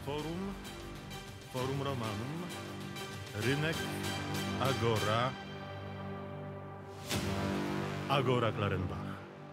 Forum, Forum Romanum, Rynek, Agora, Agora Klarenbach.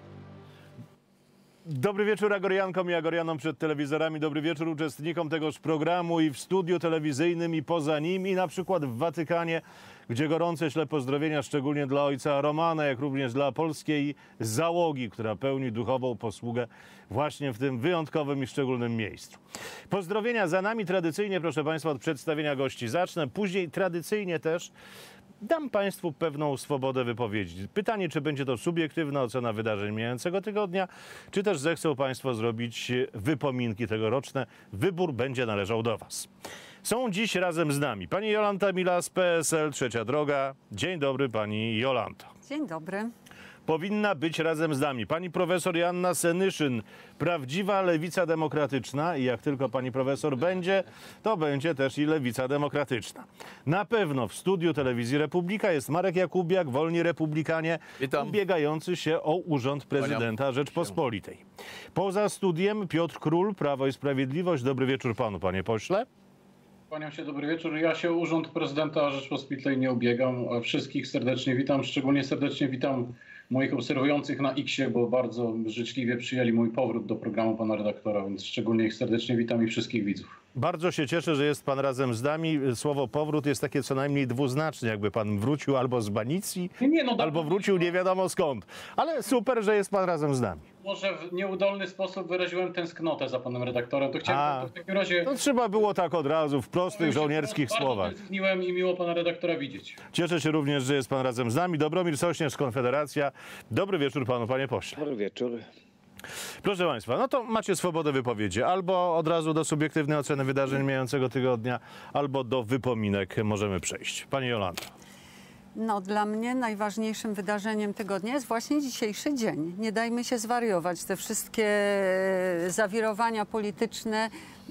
Dobry wieczór Agoriankom i Agorianom przed telewizorami. Dobry wieczór uczestnikom tegoż programu i w studiu telewizyjnym, i poza nim, i na przykład w Watykanie, gdzie gorące śle pozdrowienia szczególnie dla ojca Romana, jak również dla polskiej załogi, która pełni duchową posługę właśnie w tym wyjątkowym i szczególnym miejscu. Pozdrowienia za nami. Tradycyjnie, proszę Państwa, od przedstawienia gości zacznę. Później tradycyjnie też dam Państwu pewną swobodę wypowiedzi. Pytanie, czy będzie to subiektywna ocena wydarzeń mijającego tygodnia, czy też zechcą Państwo zrobić wypominki tegoroczne. Wybór będzie należał do Was. Są dziś razem z nami pani Jolanta Milas, PSL, Trzecia Droga. Dzień dobry, pani Jolanto. Dzień dobry. Powinna być razem z nami pani profesor Joanna Senyszyn, prawdziwa lewica demokratyczna, i jak tylko pani profesor będzie, to będzie też i lewica demokratyczna. Na pewno w studiu telewizji Republika jest Marek Jakubiak, Wolni Republikanie, ubiegający się o urząd prezydenta Rzeczpospolitej. Poza studiem Piotr Król, Prawo i Sprawiedliwość. Dobry wieczór panu, panie pośle. Kłaniam się, dobry wieczór. Ja się o urząd prezydenta Rzeczpospolitej nie ubiegam. Wszystkich serdecznie witam, szczególnie serdecznie witam moich obserwujących na X-ie, bo bardzo życzliwie przyjęli mój powrót do programu pana redaktora, więc szczególnie ich serdecznie witam i wszystkich widzów. Bardzo się cieszę, że jest pan razem z nami. Słowo powrót jest takie co najmniej dwuznaczne, jakby pan wrócił albo z banicji, albo wrócił nie wiadomo skąd. Ale super, że jest pan razem z nami. Może w nieudolny sposób wyraziłem tęsknotę za panem redaktorem. To chciałem w takim razie... To trzeba było tak od razu, w prostych, żołnierskich słowach. Bardzo tęskniłem i miło pana redaktora widzieć. Cieszę się również, że jest pan razem z nami. Dobromir Sośnierz, Konfederacja. Dobry wieczór panu, panie pośle. Dobry wieczór. Proszę państwa, no to macie swobodę wypowiedzi. Albo od razu do subiektywnej oceny wydarzeń mijającego tygodnia, albo do wypominek możemy przejść. Pani Jolanta. No, dla mnie najważniejszym wydarzeniem tygodnia jest właśnie dzisiejszy dzień. Nie dajmy się zwariować. Te wszystkie zawirowania polityczne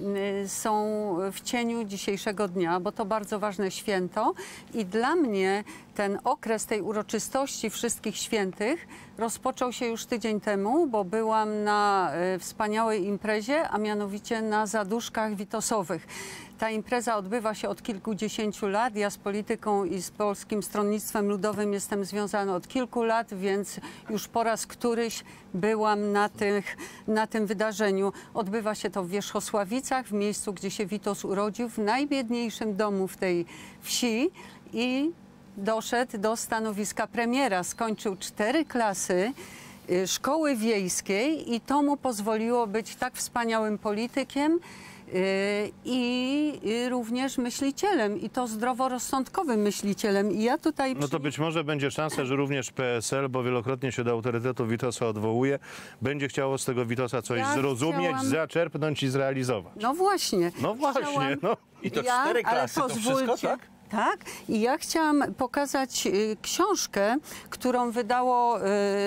są w cieniu dzisiejszego dnia, bo to bardzo ważne święto i dla mnie ten okres tej uroczystości Wszystkich Świętych rozpoczął się już tydzień temu, bo byłam na wspaniałej imprezie, a mianowicie na zaduszkach witosowych. Ta impreza odbywa się od kilkudziesięciu lat. Ja z polityką i z Polskim Stronnictwem Ludowym jestem związana od kilku lat, więc już po raz któryś byłam na tym wydarzeniu. Odbywa się to w Wierzchosławicach, w miejscu, gdzie się Witos urodził, w najbiedniejszym domu w tej wsi i doszedł do stanowiska premiera. Skończył 4 klasy szkoły wiejskiej i to mu pozwoliło być tak wspaniałym politykiem, i również myślicielem, i to zdroworozsądkowym myślicielem. I ja tutaj... No to być może będzie szansa, że również PSL, bo wielokrotnie się do autorytetu Witosa odwołuje, będzie chciało z tego Witosa coś zrozumieć, zaczerpnąć i zrealizować. No właśnie. No właśnie. No. I to 4 klasy, to wszystko, tak? Tak. I ja chciałam pokazać książkę, którą wydało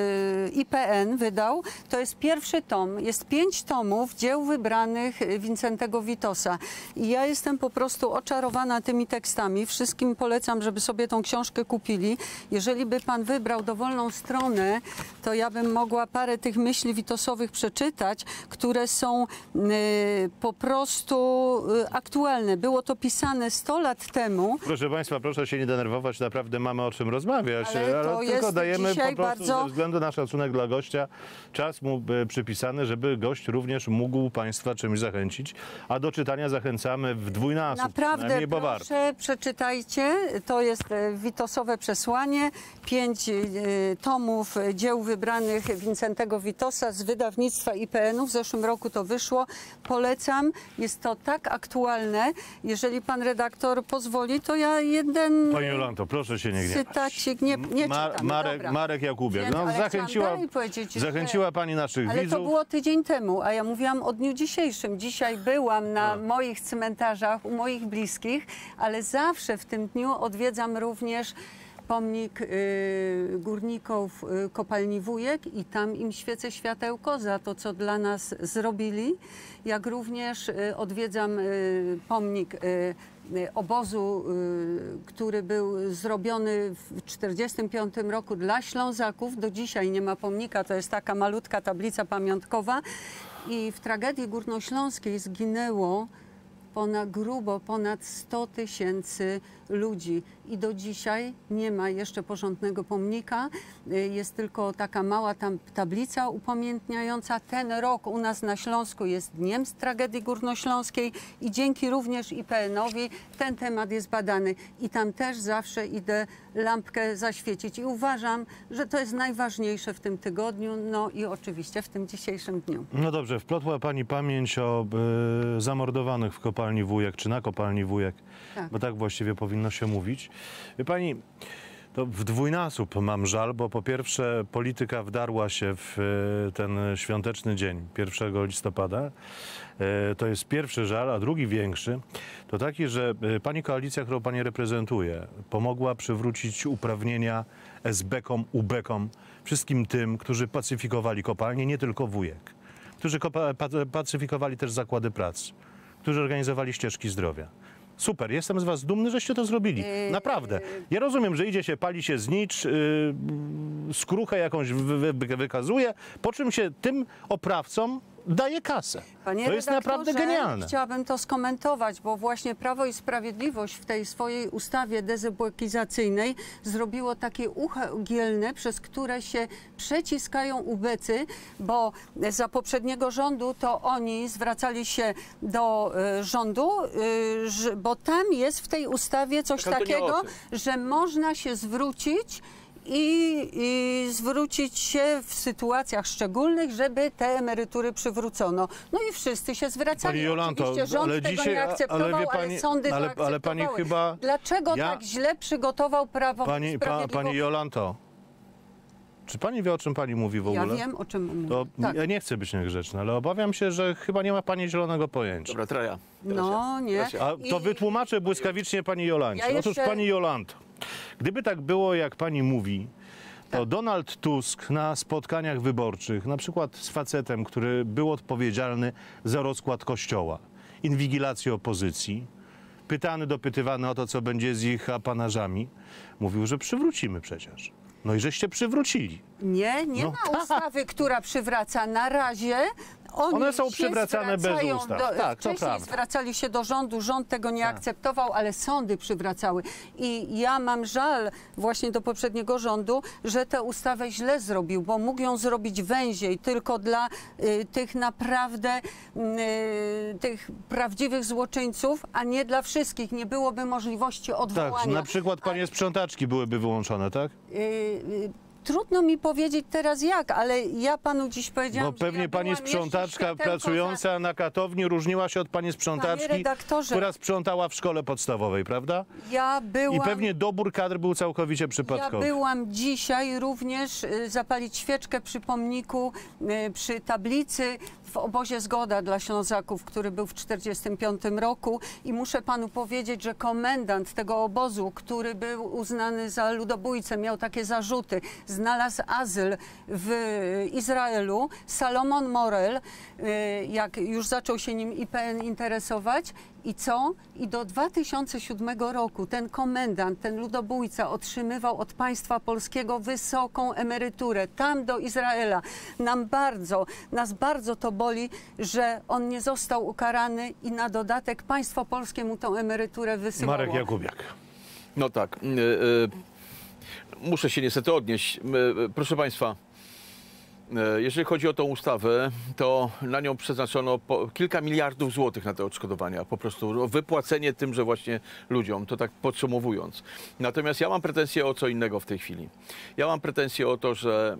IPN wydał. To jest pierwszy tom. Jest 5 tomów dzieł wybranych Wincentego Witosa. I ja jestem po prostu oczarowana tymi tekstami. Wszystkim polecam, żeby sobie tą książkę kupili. Jeżeli by pan wybrał dowolną stronę, to ja bym mogła parę tych myśli witosowych przeczytać, które są po prostu aktualne. Było to pisane 100 lat temu. Proszę państwa, proszę się nie denerwować, naprawdę mamy o czym rozmawiać, ale tylko dajemy po prostu ze względu na szacunek dla gościa czas mu przypisany, żeby gość również mógł państwa czymś zachęcić, a do czytania zachęcamy w dwójnasób. Naprawdę, proszę, przeczytajcie, to jest witosowe przesłanie, 5 tomów dzieł wybranych Wincentego Witosa z wydawnictwa IPN-u, w zeszłym roku to wyszło, polecam, jest to tak aktualne, jeżeli pan redaktor pozwoli, to ja jeden... Pani Jolanto, proszę się nie gniewać. Cytacik, nie czytam. Marek Jakubiak, no, zachęciła pani naszych widzów. Ale to było tydzień temu, a ja mówiłam o dniu dzisiejszym. Dzisiaj byłam na moich cmentarzach, u moich bliskich, ale zawsze w tym dniu odwiedzam również pomnik górników kopalni Wujek i tam im świecę światełko za to, co dla nas zrobili. Jak również odwiedzam pomnik obozu, który był zrobiony w 1945 roku dla Ślązaków. Do dzisiaj nie ma pomnika, to jest taka malutka tablica pamiątkowa. I w tragedii górnośląskiej zginęło grubo ponad 100 000 ludzi i do dzisiaj nie ma jeszcze porządnego pomnika. Jest tylko taka mała tablica upamiętniająca. Ten rok u nas na Śląsku jest Dniem z Tragedii Górnośląskiej i dzięki również IPN-owi ten temat jest badany. I tam też zawsze idę lampkę zaświecić. I uważam, że to jest najważniejsze w tym tygodniu, no i oczywiście w tym dzisiejszym dniu. No dobrze, wplotła pani pamięć o zamordowanych w kopalni Wujek, czy na kopalni Wujek, Tak. bo tak właściwie powinno się mówić. Wie pani, to w dwójnasób mam żal, bo po pierwsze polityka wdarła się w ten świąteczny dzień, 1 listopada. To jest pierwszy żal, a drugi większy to taki, że pani koalicja, którą pani reprezentuje, pomogła przywrócić uprawnienia SB-kom, UB-kom, wszystkim tym, którzy pacyfikowali kopalnie, nie tylko Wujek, którzy pacyfikowali też zakłady pracy, którzy organizowali ścieżki zdrowia. Super, jestem z was dumny, żeście to zrobili. Naprawdę. Ja rozumiem, że idzie się, pali się znicz, skruchę jakąś wykazuje, po czym się tym oprawcom daje kasę. Panie To jest naprawdę genialne. Chciałabym to skomentować, bo właśnie Prawo i Sprawiedliwość w tej swojej ustawie dezybłekizacyjnej zrobiło takie ucho igielne, przez które się przeciskają ubecy, bo za poprzedniego rządu to oni zwracali się do rządu, bo tam jest w tej ustawie coś takiego, że można się zwrócić i zwrócić się w sytuacjach szczególnych, żeby te emerytury przywrócono. No i wszyscy się zwracali. Pani Jolanto, oczywiście rząd ale tego dzisiaj, nie akceptował, ale wie pani, ale sądy to akceptowały. ale pani chyba... Dlaczego tak źle przygotował Prawo i Sprawiedliwość? Pani Jolanto, czy pani wie, o czym pani mówi w ogóle? Ja wiem, o czym mówię. To Tak. ja nie chcę być niegrzeczny, ale obawiam się, że chyba nie ma pani zielonego pojęcia. Dobra, Traja. No nie. A to wytłumaczę błyskawicznie pani Jolancie. Ja Otóż jeszcze- pani Jolanto, gdyby tak było, jak pani mówi, to Donald Tusk na spotkaniach wyborczych, na przykład z facetem, który był odpowiedzialny za rozkład kościoła, inwigilację opozycji, dopytywany o to, co będzie z ich apanażami, mówił, że przywrócimy przecież. No i żeście przywrócili. Nie No ma ustawy, która przywraca. Na razie One są się przywracane bez zwracają ustaw. do- Tak, to wcześniej prawda. zwracali się do rządu, rząd tego nie akceptował, ale sądy przywracały. I ja mam żal właśnie do poprzedniego rządu, że tę ustawę źle zrobił, bo mógł ją zrobić węziej tylko dla tych naprawdę tych prawdziwych złoczyńców, a nie dla wszystkich. Nie byłoby możliwości odwołania. Tak, na przykład panie sprzątaczki byłyby wyłączone, tak? Trudno mi powiedzieć teraz jak, ale ja panu dziś powiedziałam, Bo pewnie że ja pani byłam jeszcze sprzątaczka światełko pracująca na katowni różniła się od pani sprzątaczki, redaktorze, która sprzątała w szkole podstawowej, prawda? Ja byłam, I pewnie dobór kadr był całkowicie przypadkowy. Ja byłam dzisiaj również zapalić świeczkę przy pomniku, przy tablicy w obozie Zgoda dla Ślązaków, który był w 1945 roku i muszę panu powiedzieć, że komendant tego obozu, który był uznany za ludobójcę, miał takie zarzuty, znalazł azyl w Izraelu, Salomon Morel, jak już zaczął się nim IPN interesować. I co? I do 2007 roku ten komendant, ten ludobójca otrzymywał od państwa polskiego wysoką emeryturę. Tam do Izraela. Nas bardzo to boli, że on nie został ukarany i na dodatek państwo polskie mu tą emeryturę wysyłało. Marek Jakubiak. No tak. Muszę się niestety odnieść. Proszę państwa, jeżeli chodzi o tą ustawę, to na nią przeznaczono kilka miliardów złotych na te odszkodowania. Po prostu wypłacenie tymże właśnie ludziom, to tak podsumowując. Natomiast ja mam pretensje o co innego w tej chwili. Ja mam pretensje o to, że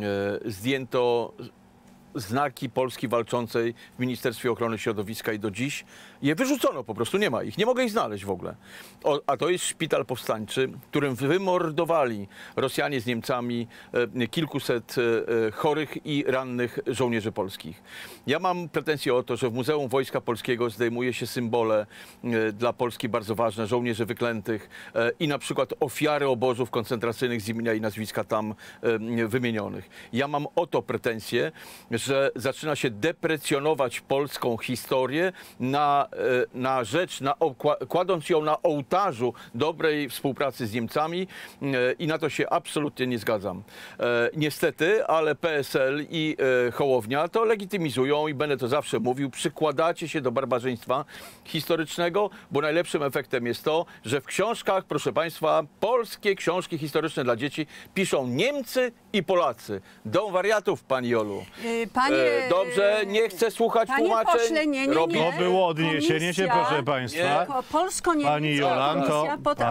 zdjęto znaki Polski walczącej w Ministerstwie Ochrony Środowiska i do dziś je wyrzucono, po prostu nie ma ich. Nie mogę ich znaleźć w ogóle. A to jest szpital powstańczy, którym wymordowali Rosjanie z Niemcami kilkuset chorych i rannych żołnierzy polskich. Ja mam pretensje o to, że w Muzeum Wojska Polskiego zdejmuje się symbole dla Polski bardzo ważne, żołnierzy wyklętych i na przykład ofiary obozów koncentracyjnych z imienia i nazwiska tam wymienionych. Ja mam o to pretensje, że zaczyna się deprecjonować polską historię kładąc ją na ołtarzu dobrej współpracy z Niemcami i na to się absolutnie nie zgadzam. Niestety, ale PSL i Hołownia to legitymizują i będę to zawsze mówił, przykładacie się do barbarzyństwa historycznego, bo najlepszym efektem jest to, że w książkach, proszę Państwa, polskie książki historyczne dla dzieci piszą Niemcy i Polacy. Dom wariatów, pani Jolu. Dobrze, nie chcę słuchać tłumaczeń. Pośle, nie. To było odniesienie się, proszę Państwa. Pani Jolanto,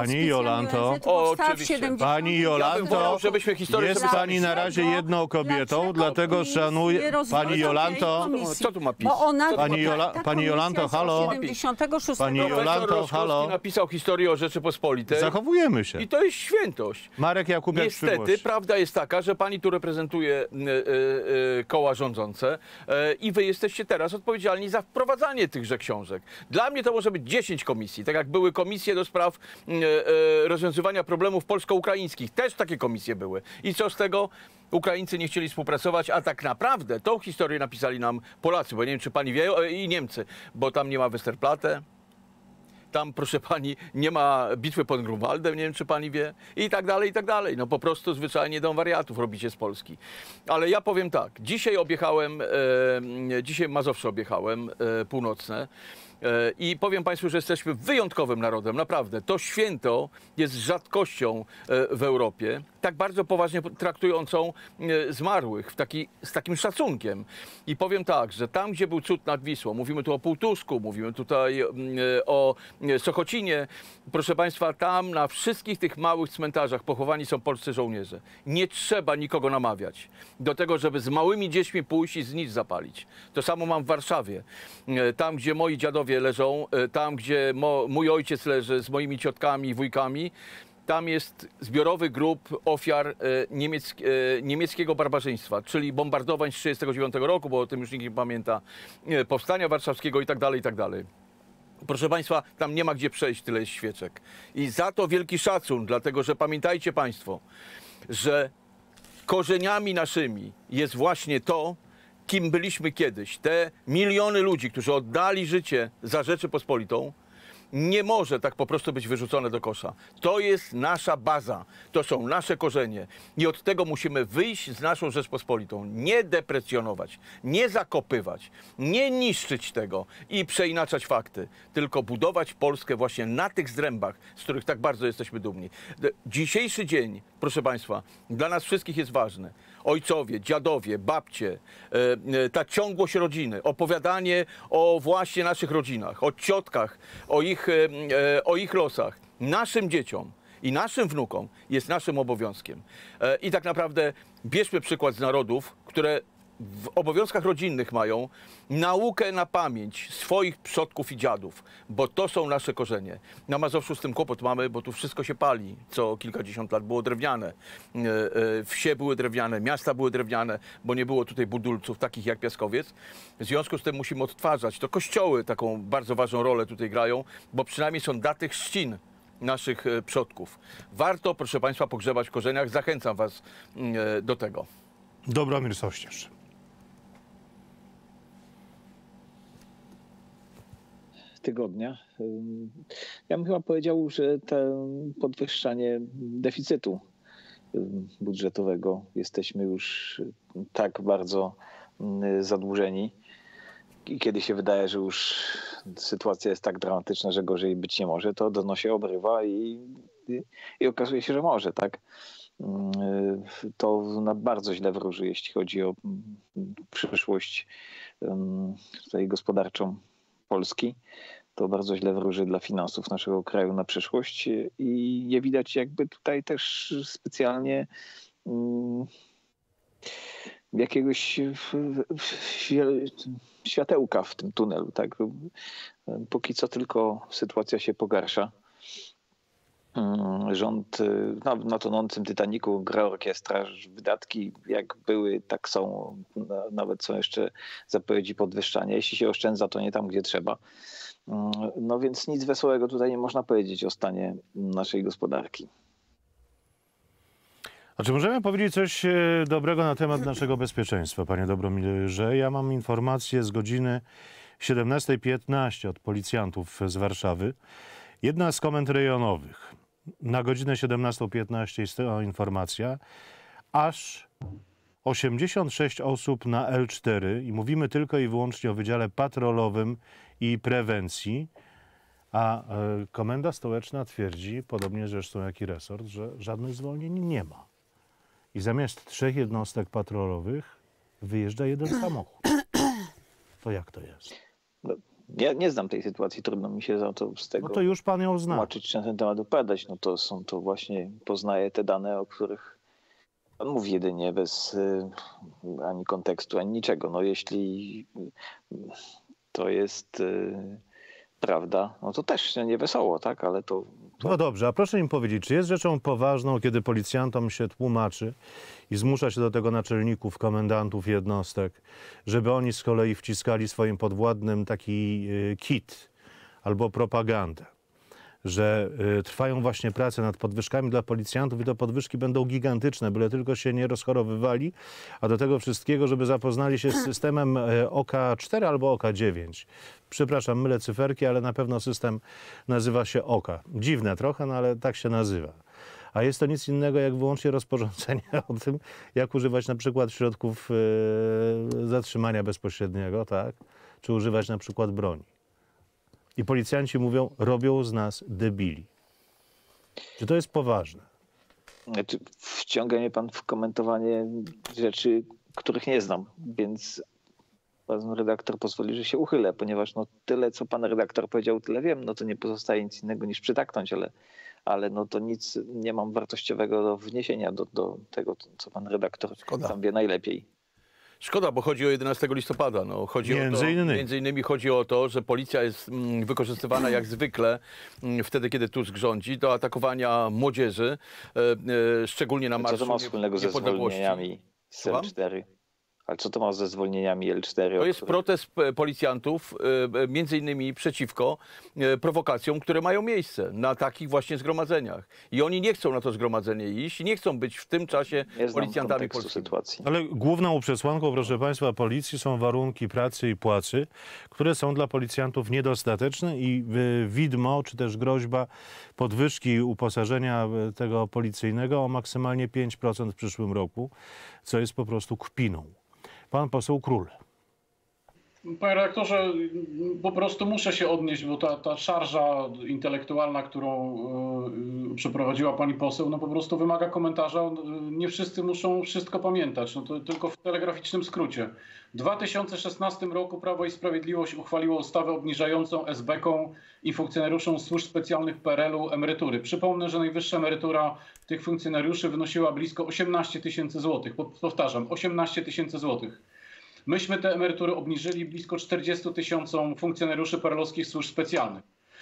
oczywiście. Pani Jolanto, żebyśmy historię jest sobie pani na razie jedną kobietą, dlatego szanuję. Pani Jolanto, co tu ma PiS? Pani Jolanto, halo. 76 Pani roku. Jolanto, Profesor halo. Roszkowski napisał historię o Rzeczypospolitej. Zachowujemy się. I to jest świętość. Marek Jakubiak, Niestety, przyszłość. prawda jest taka, że pani tu reprezentuje koła rządzące i wy jesteście teraz odpowiedzialni za wprowadzanie tychże książek. Dla mnie to może być 10 komisji, tak jak były komisje do spraw rozwiązywania problemów polsko-ukraińskich. Też takie komisje były. I co z tego? Ukraińcy nie chcieli współpracować, a tak naprawdę tą historię napisali nam Polacy, bo nie wiem, czy pani wie, i Niemcy, bo tam nie ma Westerplatte. Tam, proszę pani, nie ma bitwy pod Grunwaldem, nie wiem, czy pani wie, i tak dalej, i tak dalej. No po prostu zwyczajnie dom wariatów robicie z Polski. Ale ja powiem tak, dzisiaj Mazowsze objechałem, północne, i powiem Państwu, że jesteśmy wyjątkowym narodem, naprawdę. To święto jest rzadkością w Europie, tak bardzo poważnie traktującą zmarłych, z takim szacunkiem. I powiem tak, że tam, gdzie był cud nad Wisłą, mówimy tu o Półtusku, mówimy tutaj o Sochocinie, proszę Państwa, tam na wszystkich tych małych cmentarzach pochowani są polscy żołnierze. Nie trzeba nikogo namawiać do tego, żeby z małymi dziećmi pójść i znicz zapalić. To samo mam w Warszawie. Tam, gdzie moi dziadowie leżą, tam, gdzie mój ojciec leży z moimi ciotkami i wujkami, tam jest zbiorowy grób ofiar niemieckiego barbarzyństwa, czyli bombardowań z 1939 roku, bo o tym już nikt nie pamięta, powstania warszawskiego i tak dalej, i tak dalej. Proszę Państwa, tam nie ma gdzie przejść, tyle jest świeczek. I za to wielki szacun, dlatego że pamiętajcie Państwo, że korzeniami naszymi jest właśnie to, kim byliśmy kiedyś. Te miliony ludzi, którzy oddali życie za Rzeczypospolitą, nie może tak po prostu być wyrzucone do kosza. To jest nasza baza, to są nasze korzenie i od tego musimy wyjść z naszą Rzeczpospolitą. Nie deprecjonować, nie zakopywać, nie niszczyć tego i przeinaczać fakty, tylko budować Polskę właśnie na tych zrębach, z których tak bardzo jesteśmy dumni. Dzisiejszy dzień, proszę Państwa, dla nas wszystkich jest ważny. Ojcowie, dziadowie, babcie, ta ciągłość rodziny, opowiadanie o właśnie naszych rodzinach, o ciotkach, o ich losach, naszym dzieciom i naszym wnukom jest naszym obowiązkiem. I tak naprawdę bierzmy przykład z narodów, które w obowiązkach rodzinnych mają naukę na pamięć swoich przodków i dziadów, bo to są nasze korzenie. Na Mazowszu z tym kłopot mamy, bo tu wszystko się pali, co kilkadziesiąt lat było drewniane. Wsie były drewniane, miasta były drewniane, bo nie było tutaj budulców takich jak Piaskowiec. W związku z tym musimy odtwarzać. To kościoły taką bardzo ważną rolę tutaj grają, bo przynajmniej są daty chrzcin naszych przodków. Warto, proszę Państwa, pogrzebać w korzeniach. Zachęcam Was do tego. Dobromir Sośnierz. Tygodnia. Ja bym chyba powiedział, że to podwyższanie deficytu budżetowego, jesteśmy już tak bardzo zadłużeni i kiedy się wydaje, że już sytuacja jest tak dramatyczna, że gorzej być nie może, to dno się obrywa i okazuje się, że może, tak? To bardzo źle wróży, jeśli chodzi o przyszłość tutaj gospodarczą Polski. To bardzo źle wróży dla finansów naszego kraju na przyszłość i nie widać jakby tutaj też specjalnie jakiegoś światełka w tym tunelu. Tak? Póki co tylko sytuacja się pogarsza. Rząd na tonącym Titanicu gra orkiestra, wydatki jak były, tak są, nawet są jeszcze zapowiedzi podwyższania. Jeśli się oszczędza, to nie tam, gdzie trzeba. No więc nic wesołego tutaj nie można powiedzieć o stanie naszej gospodarki. A czy możemy powiedzieć coś dobrego na temat naszego bezpieczeństwa, panie Dobromirze? Ja mam informację z godziny 17:15 od policjantów z Warszawy. Jedna z komend rejonowych. Na godzinę 17:15 jest ta informacja. Aż 86 osób na L4 i mówimy tylko i wyłącznie o Wydziale Patrolowym i Prewencji, a Komenda Stołeczna twierdzi, podobnie zresztą jak i resort, że żadnych zwolnień nie ma. I zamiast 3 jednostek patrolowych wyjeżdża jeden samochód. To jak to jest? No, nie znam tej sytuacji, trudno mi się za to z tego No to już pan ją zna. tłumaczyć, czy na ten temat opowiadać. No to są to właśnie, poznaję te dane, o których pan mówi jedynie bez ani kontekstu, ani niczego. No jeśli to jest prawda, no to też nie wesoło, tak? Ale to No dobrze, a proszę mi powiedzieć, czy jest rzeczą poważną, kiedy policjantom się tłumaczy i zmusza się do tego naczelników, komendantów jednostek, żeby oni z kolei wciskali swoim podwładnym taki kit albo propagandę, że trwają właśnie prace nad podwyżkami dla policjantów i te podwyżki będą gigantyczne, byle tylko się nie rozchorowywali, a do tego wszystkiego, żeby zapoznali się z systemem OK4 albo OK9. Przepraszam, mylę cyferki, ale na pewno system nazywa się OK. Dziwne trochę, no ale tak się nazywa. A jest to nic innego jak wyłącznie rozporządzenie o tym, jak używać na przykład środków zatrzymania bezpośredniego, tak? Czy używać na przykład broni. I policjanci mówią, robią z nas debili. Czy to jest poważne? Znaczy, wciąga mnie pan w komentowanie rzeczy, których nie znam, więc pan redaktor pozwoli, że się uchylę, ponieważ no tyle, co pan redaktor powiedział, tyle wiem, no to nie pozostaje nic innego niż przytaknąć, ale no to nic nie mam wartościowego do wniesienia do tego, co pan redaktor tam wie najlepiej. Szkoda, bo chodzi o 11 listopada. No, chodzi między innymi chodzi o to, że policja jest wykorzystywana jak zwykle wtedy, kiedy Tusk rządzi, do atakowania młodzieży, szczególnie na Marszu Co to ma wspólnego ze zwolnieniami z L4? Ale co to ma ze zwolnieniami L4? To jest protest policjantów między innymi przeciwko prowokacjom, które mają miejsce na takich właśnie zgromadzeniach. I oni nie chcą na to zgromadzenie iść i nie chcą być w tym czasie policjantami polskimi. Sytuacji. Ale główną przesłanką, proszę państwa, policji są warunki pracy i płacy, które są dla policjantów niedostateczne i widmo, czy też groźba podwyżki uposażenia tego policyjnego o maksymalnie 5% w przyszłym roku, co jest po prostu kpiną. Pan poseł Król. Panie redaktorze, po prostu muszę się odnieść, bo ta szarża intelektualna, którą przeprowadziła pani poseł, no po prostu wymaga komentarza. Nie wszyscy muszą wszystko pamiętać, no to tylko w telegraficznym skrócie. W 2016 roku Prawo i Sprawiedliwość uchwaliło ustawę obniżającą esbekom i funkcjonariuszom służb specjalnych PRL-u emerytury. Przypomnę, że najwyższa emerytura tych funkcjonariuszy wynosiła blisko 18 tysięcy złotych. Powtarzam, 18 tysięcy złotych. Myśmy te emerytury obniżyli blisko 40 tysiącom funkcjonariuszy PRL-owskich służb specjalnych.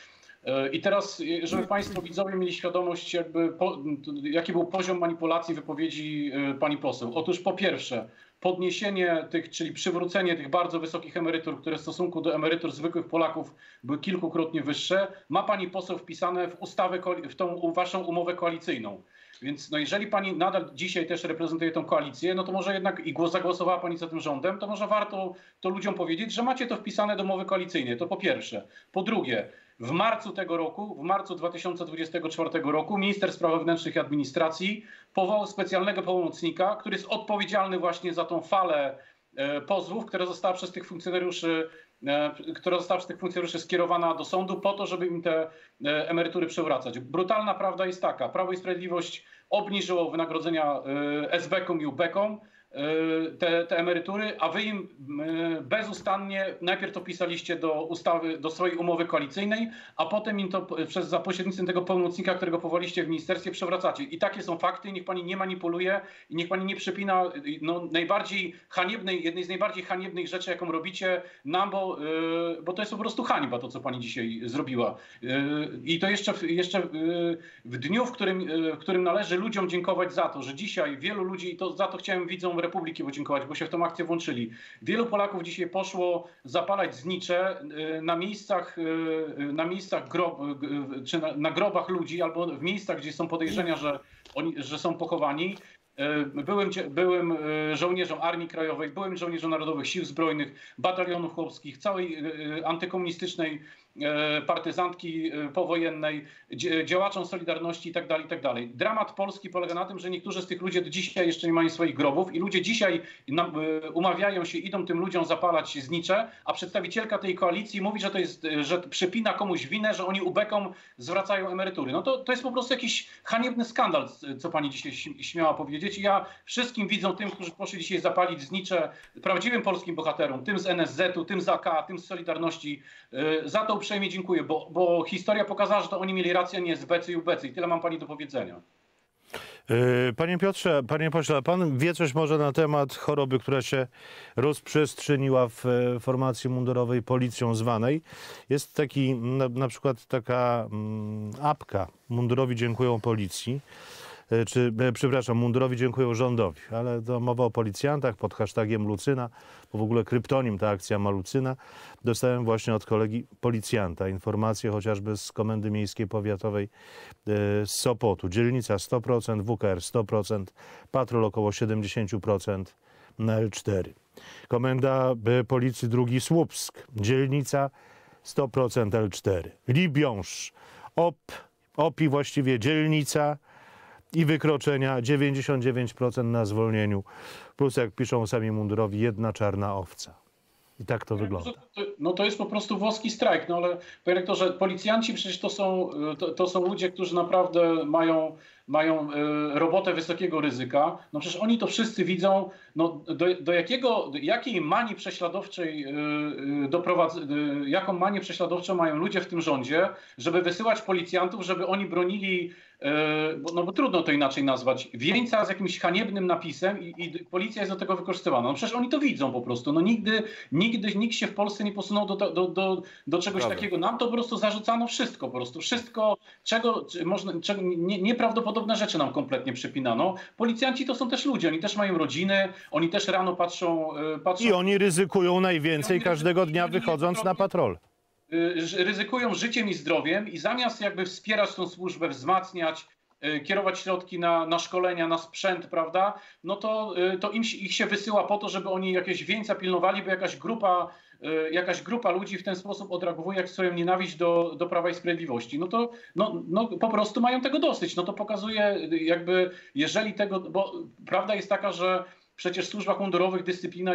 I teraz, żeby państwo widzowie mieli świadomość, jaki był poziom manipulacji wypowiedzi pani poseł. Otóż po pierwsze, podniesienie tych, czyli przywrócenie tych bardzo wysokich emerytur, które w stosunku do emerytur zwykłych Polaków były kilkukrotnie wyższe, ma pani poseł wpisane w ustawę, w tą waszą umowę koalicyjną. Więc no jeżeli pani nadal dzisiaj też reprezentuje tą koalicję, no to może jednak zagłosowała pani za tym rządem, to może warto to ludziom powiedzieć, że macie to wpisane do umowy koalicyjnej. To po pierwsze. Po drugie, w marcu tego roku, w marcu 2024 roku minister spraw wewnętrznych i administracji powołał specjalnego pełnomocnika, który jest odpowiedzialny właśnie za tą falę pozwów, która została przez tych funkcjonariuszy skierowana do sądu po to, żeby im te emerytury przywracać. Brutalna prawda jest taka. Prawo i Sprawiedliwość obniżyło wynagrodzenia esbekom i ubekom, te emerytury, a wy im bezustannie najpierw to pisaliście do ustawy, do swojej umowy koalicyjnej, a potem im to za pośrednictwem tego pełnomocnika, którego powołaliście w ministerstwie, przewracacie. I takie są fakty, niech pani nie manipuluje i niech pani nie przypina jednej z najbardziej haniebnych rzeczy, jaką robicie nam, bo to jest po prostu hańba, to co pani dzisiaj zrobiła. I to jeszcze w dniu, w którym należy ludziom dziękować za to, że dzisiaj wielu ludzi, i to za to chciałem widzom Republiki podziękować, bo się w tą akcję włączyli. Wielu Polaków dzisiaj poszło zapalać znicze na miejscach czy na grobach ludzi albo w miejscach, gdzie są podejrzenia, że są pochowani. byłym żołnierzem Armii Krajowej, byłym żołnierzem Narodowych Sił Zbrojnych, batalionów chłopskich, całej antykomunistycznej partyzantki powojennej, działaczom Solidarności itd., itd. Dramat Polski polega na tym, że niektórzy z tych ludzi do dzisiaj jeszcze nie mają swoich grobów i ludzie dzisiaj umawiają się, idą tym ludziom zapalać znicze, a przedstawicielka tej koalicji mówi, że to jest, że przypina komuś winę, że oni ubekom zwracają emerytury. No to jest po prostu jakiś haniebny skandal, co pani dzisiaj śmiała powiedzieć. I ja wszystkim widzom, tym, którzy poszli dzisiaj zapalić znicze, prawdziwym polskim bohaterom, tym z NSZ-u, tym z AK, tym z Solidarności, za to uprzejmie dziękuję, bo historia pokazała, że to oni mieli rację, nie zbecy i ubecy. I tyle mam pani do powiedzenia. Panie Piotrze, panie pośle, pan wie coś może na temat choroby, która się rozprzestrzeniła w formacji mundurowej policją zwanej? Jest taki, na przykład taka apka Mundurowi dziękują policji, przepraszam, mundurowi dziękują rządowi, ale to mowa o policjantach pod hashtagiem Lucyna, bo w ogóle kryptonim ta akcja ma Lucyna. Dostałem właśnie od kolegi policjanta informację chociażby z Komendy Miejskiej Powiatowej z Sopotu. Dzielnica 100%, WKR 100%, patrol około 70% na L4. Komenda Policji II Słupsk, dzielnica 100% L4. Libiąż, OPI właściwie dzielnica i wykroczenia 99% na zwolnieniu, plus jak piszą sami mundurowi, jedna czarna owca. I tak to wygląda. No to jest po prostu włoski strajk, no ale panie rektorze, policjanci przecież to są ludzie, którzy naprawdę mają robotę wysokiego ryzyka. No przecież oni to wszyscy widzą, no do jakiej manii prześladowczej jaką manię prześladowczą mają ludzie w tym rządzie, żeby wysyłać policjantów, żeby oni bronili, no bo trudno to inaczej nazwać, wieńca z jakimś haniebnym napisem i policja jest do tego wykorzystywana. No przecież oni to widzą po prostu. No nigdy nikt się w Polsce nie posunął do czegoś takiego. Nam to po prostu zarzucano wszystko, po prostu wszystko, czego nieprawdopodobne rzeczy nam kompletnie przypinano. Policjanci to są też ludzie, oni też mają rodziny, oni też rano patrzą... I oni ryzykują najwięcej każdego dnia wychodząc na patrol. Ryzykują życiem i zdrowiem i zamiast jakby wspierać tą służbę, wzmacniać, kierować środki na szkolenia, na sprzęt, prawda, no to ich się wysyła po to, żeby oni jakieś wieńca pilnowali, bo jakaś grupa ludzi w ten sposób odreagowuje jak swoją nienawiść do Prawa i Sprawiedliwości. No to po prostu mają tego dosyć. No to pokazuje jakby, jeżeli tego, bo prawda jest taka, że przecież w służbach mundurowych dyscyplina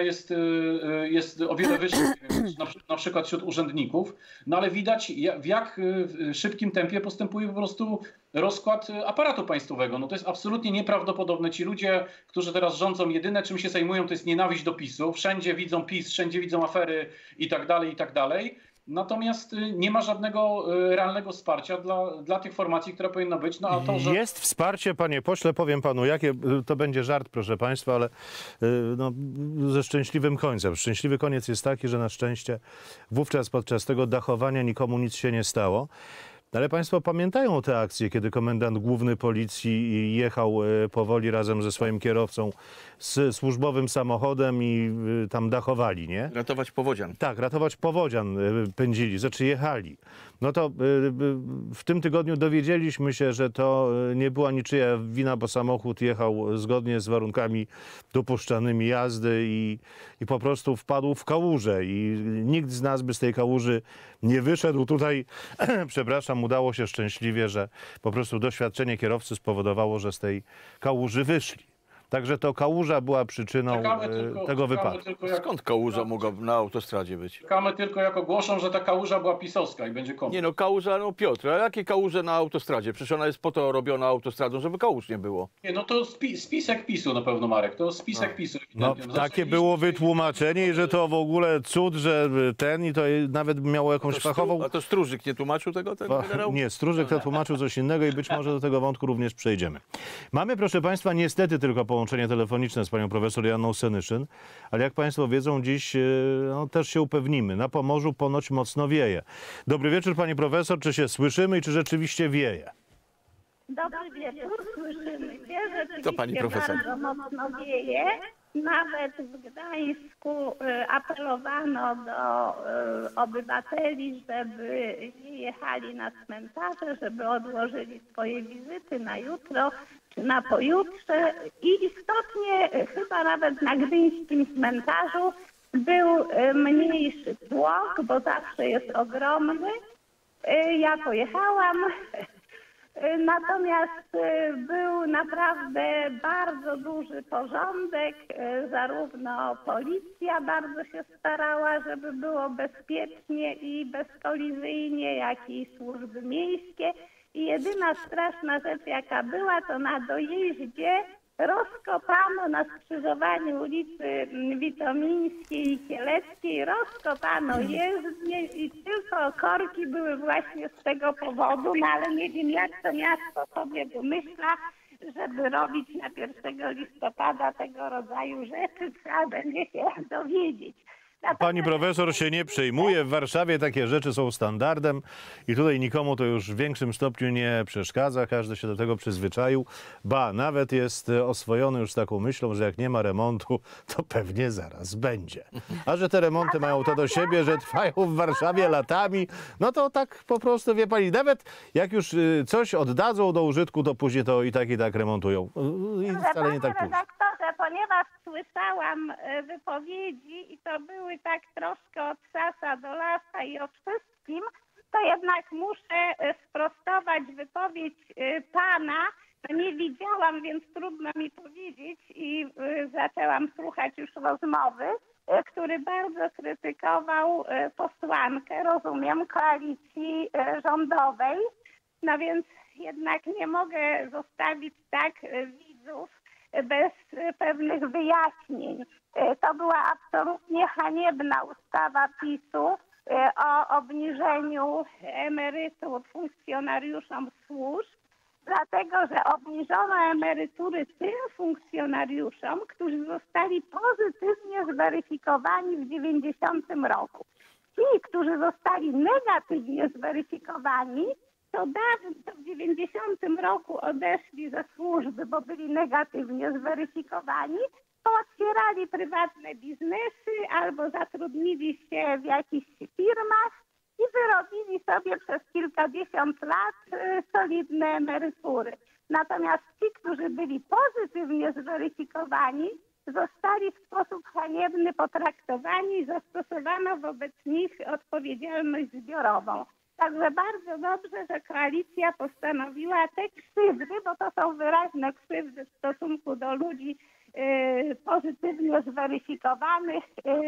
jest o wiele wyższa, na przykład wśród urzędników, no ale widać w jak szybkim tempie postępuje po prostu rozkład aparatu państwowego. No to jest absolutnie nieprawdopodobne. Ci ludzie, którzy teraz rządzą, jedyne czym się zajmują, to jest nienawiść do PiS-u. Wszędzie widzą PiS, wszędzie widzą afery i tak dalej, i tak dalej. Natomiast nie ma żadnego realnego wsparcia dla tych formacji, która powinna być. No, a to, że... Jest wsparcie, panie pośle, powiem panu, jakie to będzie żart, proszę państwa, ale no, ze szczęśliwym końcem. Szczęśliwy koniec jest taki, że na szczęście wówczas podczas tego dachowania nikomu nic się nie stało. Ale państwo pamiętają te akcje, kiedy komendant główny policji jechał powoli razem ze swoim kierowcą z służbowym samochodem i tam dachowali, nie? Ratować powodzian. Tak, ratować powodzian pędzili, znaczy jechali. No to w tym tygodniu dowiedzieliśmy się, że to nie była niczyja wina, bo samochód jechał zgodnie z warunkami dopuszczanymi jazdy i po prostu wpadł w kałużę i nikt z nas by z tej kałuży nie wyszedł. Tutaj, przepraszam, udało się szczęśliwie, że po prostu doświadczenie kierowcy spowodowało, że z tej kałuży wyszli. Także to kałuża była przyczyną tego wypadku. Skąd kałuża mogła na autostradzie być? Czekamy tylko jak ogłoszą, że ta kałuża była pisowska i będzie koniec. Nie no, kałuża, no Piotr, a jakie kałuże na autostradzie? Przecież ona jest po to robiona autostradą, żeby kałuż nie było. Nie, no to spisek PiS-u na pewno, Marek, to spisek PiS-u. No, takie było wytłumaczenie i że to w ogóle cud, że ten i to nawet miało jakąś fachową... A to Stróżyk nie tłumaczył tego, ten generał? Nie, Stróżyk to tłumaczył coś innego i być może do tego wątku również przejdziemy. Mamy, proszę państwa, niestety tylko połączenie telefoniczne z panią profesor Joanną Senyszyn, ale jak państwo wiedzą, dziś no, też się upewnimy. Na Pomorzu ponoć mocno wieje. Dobry wieczór, pani profesor. Czy się słyszymy i czy rzeczywiście wieje? Dobry wieczór, słyszymy się. Rzeczywiście To pani profesor. Bardzo mocno wieje. Nawet w Gdańsku apelowano do obywateli, żeby nie jechali na cmentarze, żeby odłożyli swoje wizyty na jutro. czy na pojutrze i istotnie chyba nawet na gdyńskim cmentarzu był mniejszy tłok, bo zawsze jest ogromny. Ja pojechałam, natomiast był naprawdę bardzo duży porządek, zarówno policja bardzo się starała, żeby było bezpiecznie i bezkolizyjnie, jak i służby miejskie. I jedyna straszna rzecz, jaka była, to na dojeździe rozkopano na skrzyżowaniu ulicy Witomińskiej i Kieleckiej, rozkopano jezdnię i tylko korki były właśnie z tego powodu, no ale nie wiem, jak to miasto sobie wymyśla, żeby robić na 1 listopada tego rodzaju rzeczy, trzeba będzie się dowiedzieć. Pani profesor się nie przejmuje. W Warszawie takie rzeczy są standardem i tutaj nikomu to już w większym stopniu nie przeszkadza. Każdy się do tego przyzwyczaił. Ba, nawet jest oswojony już z taką myślą, że jak nie ma remontu, to pewnie zaraz będzie. A że te remonty mają to do siebie, że trwają w Warszawie latami, no to tak po prostu, wie pani, nawet jak już coś oddadzą do użytku, to później to i tak remontują. I wcale nie tak późno. Redaktorze, ponieważ słyszałam wypowiedzi i to były tak troszkę od sasa do lasa i o wszystkim, to jednak muszę sprostować wypowiedź pana. Nie widziałam, więc trudno mi powiedzieć i zaczęłam słuchać już rozmowy, który bardzo krytykował posłankę, rozumiem, koalicji rządowej. No więc jednak nie mogę zostawić tak widzów bez pewnych wyjaśnień. To była absolutnie haniebna ustawa PiS-u o obniżeniu emerytur funkcjonariuszom służb, dlatego że obniżono emerytury tym funkcjonariuszom, którzy zostali pozytywnie zweryfikowani w 90 roku. Ci, którzy zostali negatywnie zweryfikowani, to dawno w 90 roku odeszli ze służby, bo byli negatywnie zweryfikowani, otwierali prywatne biznesy albo zatrudnili się w jakichś firmach i wyrobili sobie przez kilkadziesiąt lat solidne emerytury. Natomiast ci, którzy byli pozytywnie zweryfikowani, zostali w sposób haniebny potraktowani i zastosowano wobec nich odpowiedzialność zbiorową. Także bardzo dobrze, że koalicja postanowiła te krzywdy, bo to są wyraźne krzywdy w stosunku do ludzi pozytywnie zweryfikowanych,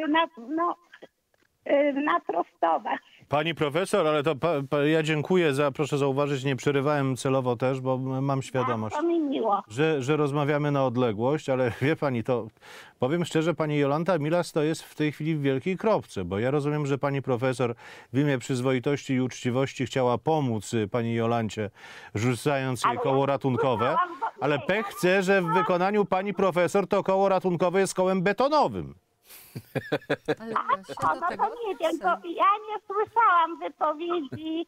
naprostować. Pani profesor, ale to ja dziękuję za, proszę zauważyć, nie przerywałem celowo też, bo mam świadomość, To mi miło. że rozmawiamy na odległość, ale wie pani, to powiem szczerze, pani Jolanta Milas to jest w tej chwili w wielkiej kropce, bo ja rozumiem, że pani profesor w imię przyzwoitości i uczciwości chciała pomóc pani Jolancie, rzucając jej koło ratunkowe, ale pech chce, że w wykonaniu pani profesor to koło ratunkowe jest kołem betonowym. Ale ja się do No tego to nie wiem, bo ja nie słyszałam wypowiedzi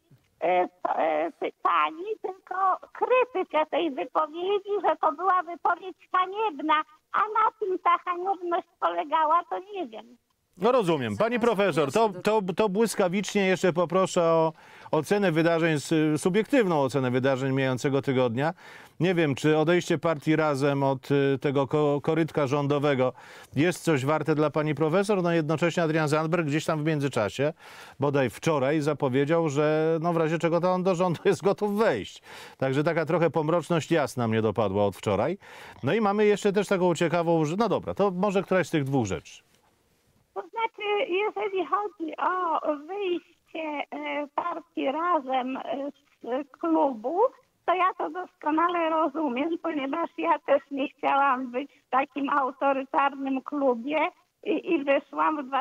pani, tylko krytykę tej wypowiedzi, że to była wypowiedź haniebna, a na czym ta haniebność polegała, to nie wiem. No rozumiem. Pani profesor, to błyskawicznie jeszcze poproszę o ocenę wydarzeń, subiektywną ocenę wydarzeń mijającego tygodnia. Nie wiem, czy odejście partii Razem od tego korytka rządowego jest coś warte dla pani profesor? No jednocześnie Adrian Zandberg gdzieś tam w międzyczasie, bodaj wczoraj, zapowiedział, że no w razie czego to on do rządu jest gotów wejść. Także taka trochę pomroczność jasna mnie dopadła od wczoraj. No i mamy jeszcze też taką ciekawą, że no dobra, to może któraś z tych dwóch rzeczy. To znaczy, jeżeli chodzi o wyjście partii Razem z klubu, to ja to doskonale rozumiem, ponieważ ja też nie chciałam być w takim autorytarnym klubie i wyszłam w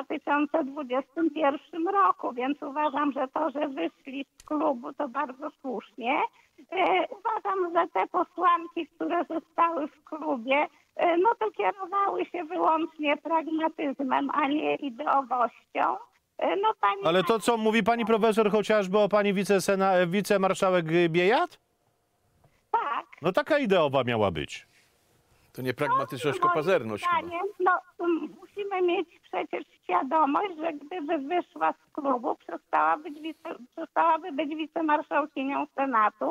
2021 roku, więc uważam, że to, że wyszli z klubu, to bardzo słusznie. Uważam, że te posłanki, które zostały w klubie, no to kierowały się wyłącznie pragmatyzmem, a nie ideowością. No, Ale to co mówi pani profesor chociażby o pani wicemarszałek Biejat? Tak. No taka ideowa miała być. To nie pragmatyczność, tylko pazerność chyba. No, musimy mieć przecież świadomość, że gdyby wyszła z klubu, przestałaby być wicemarszałkinią Senatu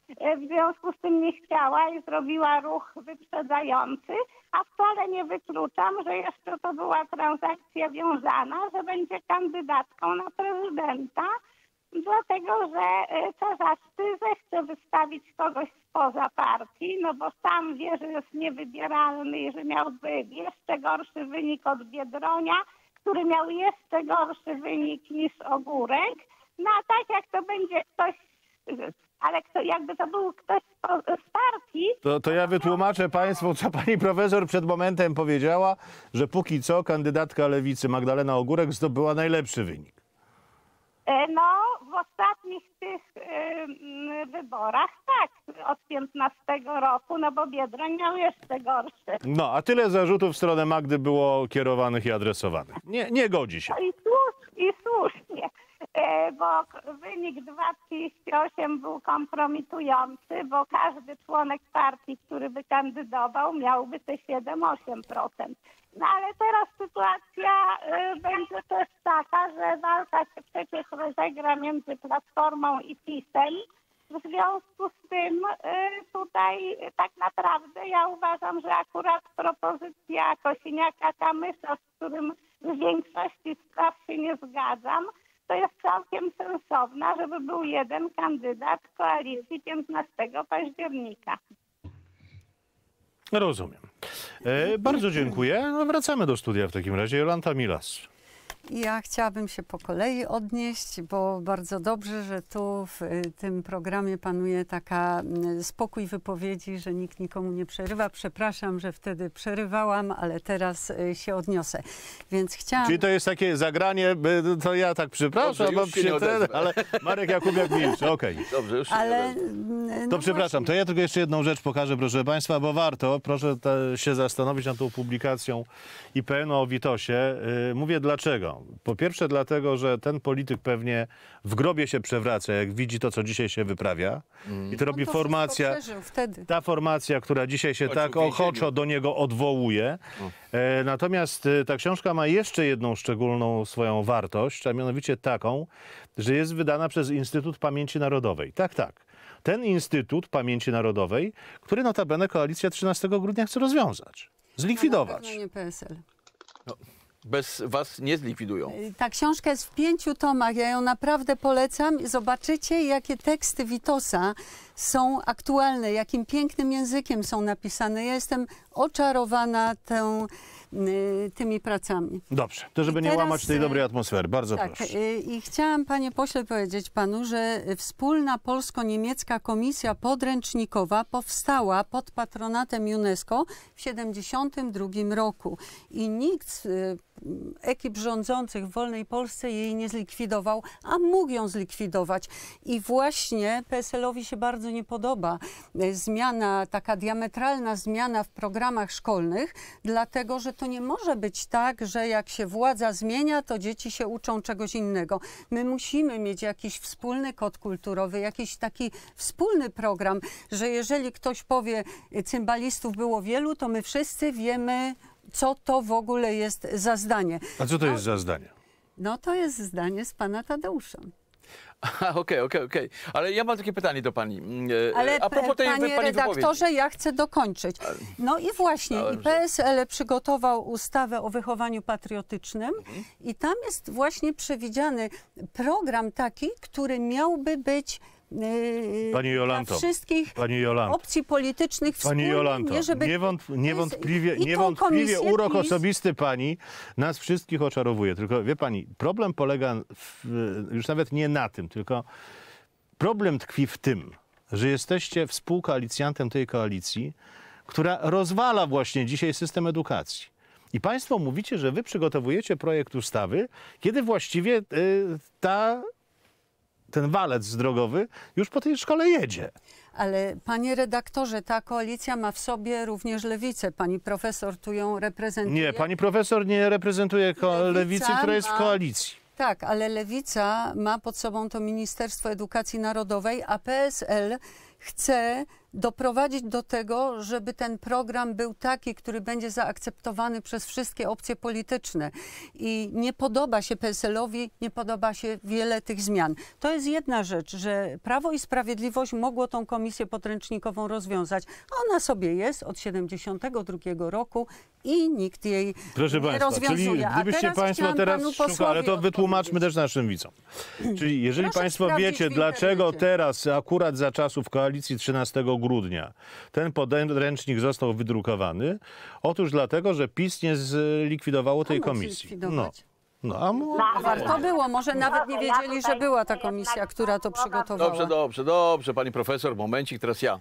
w związku z tym nie chciała i zrobiła ruch wyprzedzający, a wcale nie wykluczam, że jeszcze to była transakcja wiązana, że będzie kandydatką na prezydenta, dlatego że Czarzasty zechce wystawić kogoś spoza partii, no bo sam wie, że jest niewybieralny i że miałby jeszcze gorszy wynik od Biedronia, który miał jeszcze gorszy wynik niż Ogórek. No a tak jak to będzie ktoś, ale jakby to był ktoś z partii... To ja wytłumaczę państwu, co pani profesor przed momentem powiedziała, że póki co kandydatka Lewicy Magdalena Ogórek zdobyła najlepszy wynik. No, w ostatnich tych wyborach tak, od 15 roku, no bo Biedroń miał jeszcze gorszy. No, a tyle zarzutów w stronę Magdy było kierowanych i adresowanych. Nie godzi się. I słusznie, bo wynik 2,38 był kompromitujący, bo każdy członek partii, który by kandydował, miałby te 7-8%. No ale teraz sytuacja będzie też taka, że walka się przecież rozegra między Platformą i PiS-em. W związku z tym tutaj tak naprawdę ja uważam, że akurat propozycja Kosiniaka-Kamysza, z którym w większości spraw się nie zgadzam, to jest całkiem sensowna, żeby był jeden kandydat koalicji 15 października. Rozumiem. Bardzo dziękuję. No, wracamy do studia w takim razie. Jolanta Milas. Ja chciałabym się po kolei odnieść, bo bardzo dobrze, że tu w tym programie panuje taka spokój wypowiedzi, że nikt nikomu nie przerywa. Przepraszam, że wtedy przerywałam, ale teraz się odniosę. Więc chciałam... Czyli to jest takie zagranie, to ja tak przepraszam, Dobrze, już się nie odezwę. ale Marek Jakubiak milczy, okej. Dobrze, już się Ale... To przepraszam, to ja tylko jeszcze jedną rzecz pokażę, proszę państwa, bo warto, proszę się zastanowić nad tą publikacją IPN o Witosie. Mówię dlaczego. Po pierwsze dlatego, że ten polityk pewnie w grobie się przewraca, jak widzi to, co dzisiaj się wyprawia. I to robi formacja, ta formacja, która dzisiaj się tak ochoczo do niego odwołuje. Natomiast ta książka ma jeszcze jedną szczególną swoją wartość, a mianowicie taką, że jest wydana przez Instytut Pamięci Narodowej. Tak. Ten Instytut Pamięci Narodowej, który notabene koalicja 13 grudnia chce rozwiązać, zlikwidować. Na pewno nie PSL. No, bez was nie zlikwidują. Ta książka jest w 5 tomach, ja ją naprawdę polecam. Zobaczycie, jakie teksty Witosa są aktualne, jakim pięknym językiem są napisane. Ja jestem oczarowana tymi pracami. Dobrze, to żeby nie łamać tej dobrej atmosfery, bardzo proszę. I chciałam, panie pośle, powiedzieć panu, że wspólna polsko-niemiecka komisja podręcznikowa powstała pod patronatem UNESCO w 1972 roku i nikt z ekip rządzących w wolnej Polsce jej nie zlikwidował, a mógł ją zlikwidować. I właśnie PSL-owi się bardzo nie podoba zmiana, taka diametralna zmiana w programach szkolnych, dlatego, że to nie może być tak, że jak się władza zmienia, to dzieci się uczą czegoś innego. My musimy mieć jakiś wspólny kod kulturowy, jakiś taki wspólny program, że jeżeli ktoś powie, cymbalistów było wielu, to my wszyscy wiemy, co to w ogóle jest za zdanie. A co to jest za zdanie? No to jest zdanie z pana Tadeusza. Okej. Ale ja mam takie pytanie do pani. Ale a propos tej panie pani redaktorze, wypowiedzi. ja chcę dokończyć. No i właśnie, i PSL przygotował ustawę o wychowaniu patriotycznym i tam jest właśnie przewidziany program taki, który miałby być Pani Jolanto, dla wszystkich Pani Jolanto, opcji politycznych Pani Jolanto, nie, żeby... niewątpliwie urok osobisty pani nas wszystkich oczarowuje. Tylko wie pani, problem polega już nawet nie na tym, tylko problem tkwi w tym, że jesteście współkoalicjantem tej koalicji, która rozwala właśnie dzisiaj system edukacji. I państwo mówicie, że wy przygotowujecie projekt ustawy, kiedy właściwie ten walec drogowy już po tej szkole jedzie. Ale panie redaktorze, ta koalicja ma w sobie również lewicę. Pani profesor tu ją reprezentuje. Nie, pani profesor nie reprezentuje lewicy, która jest w koalicji. Tak, ale lewica ma pod sobą to Ministerstwo Edukacji Narodowej, a PSL chce doprowadzić do tego, żeby ten program był taki, który będzie zaakceptowany przez wszystkie opcje polityczne. I nie podoba się PSL-owi, nie podoba się wiele tych zmian. To jest jedna rzecz, że Prawo i Sprawiedliwość mogło tą komisję podręcznikową rozwiązać. Ona sobie jest od 1972 roku i nikt jej Proszę nie Państwa, czyli rozwiązuje. A gdybyście teraz Państwo chciałam teraz panu szukali, ale posłowi to wytłumaczmy odpowiedzieć. też naszym widzom. Czyli jeżeli Proszę Państwo sprawdzić wiecie, w dlaczego internecie. teraz, akurat za czasów koalicji 13 grudnia, ten podręcznik został wydrukowany, otóż dlatego, że PiS nie zlikwidowało tej Ono komisji. zlikwidować. No, To było, może nawet nie wiedzieli, że była ta komisja, która to przygotowała. Dobrze, pani profesor, momencik, teraz ja.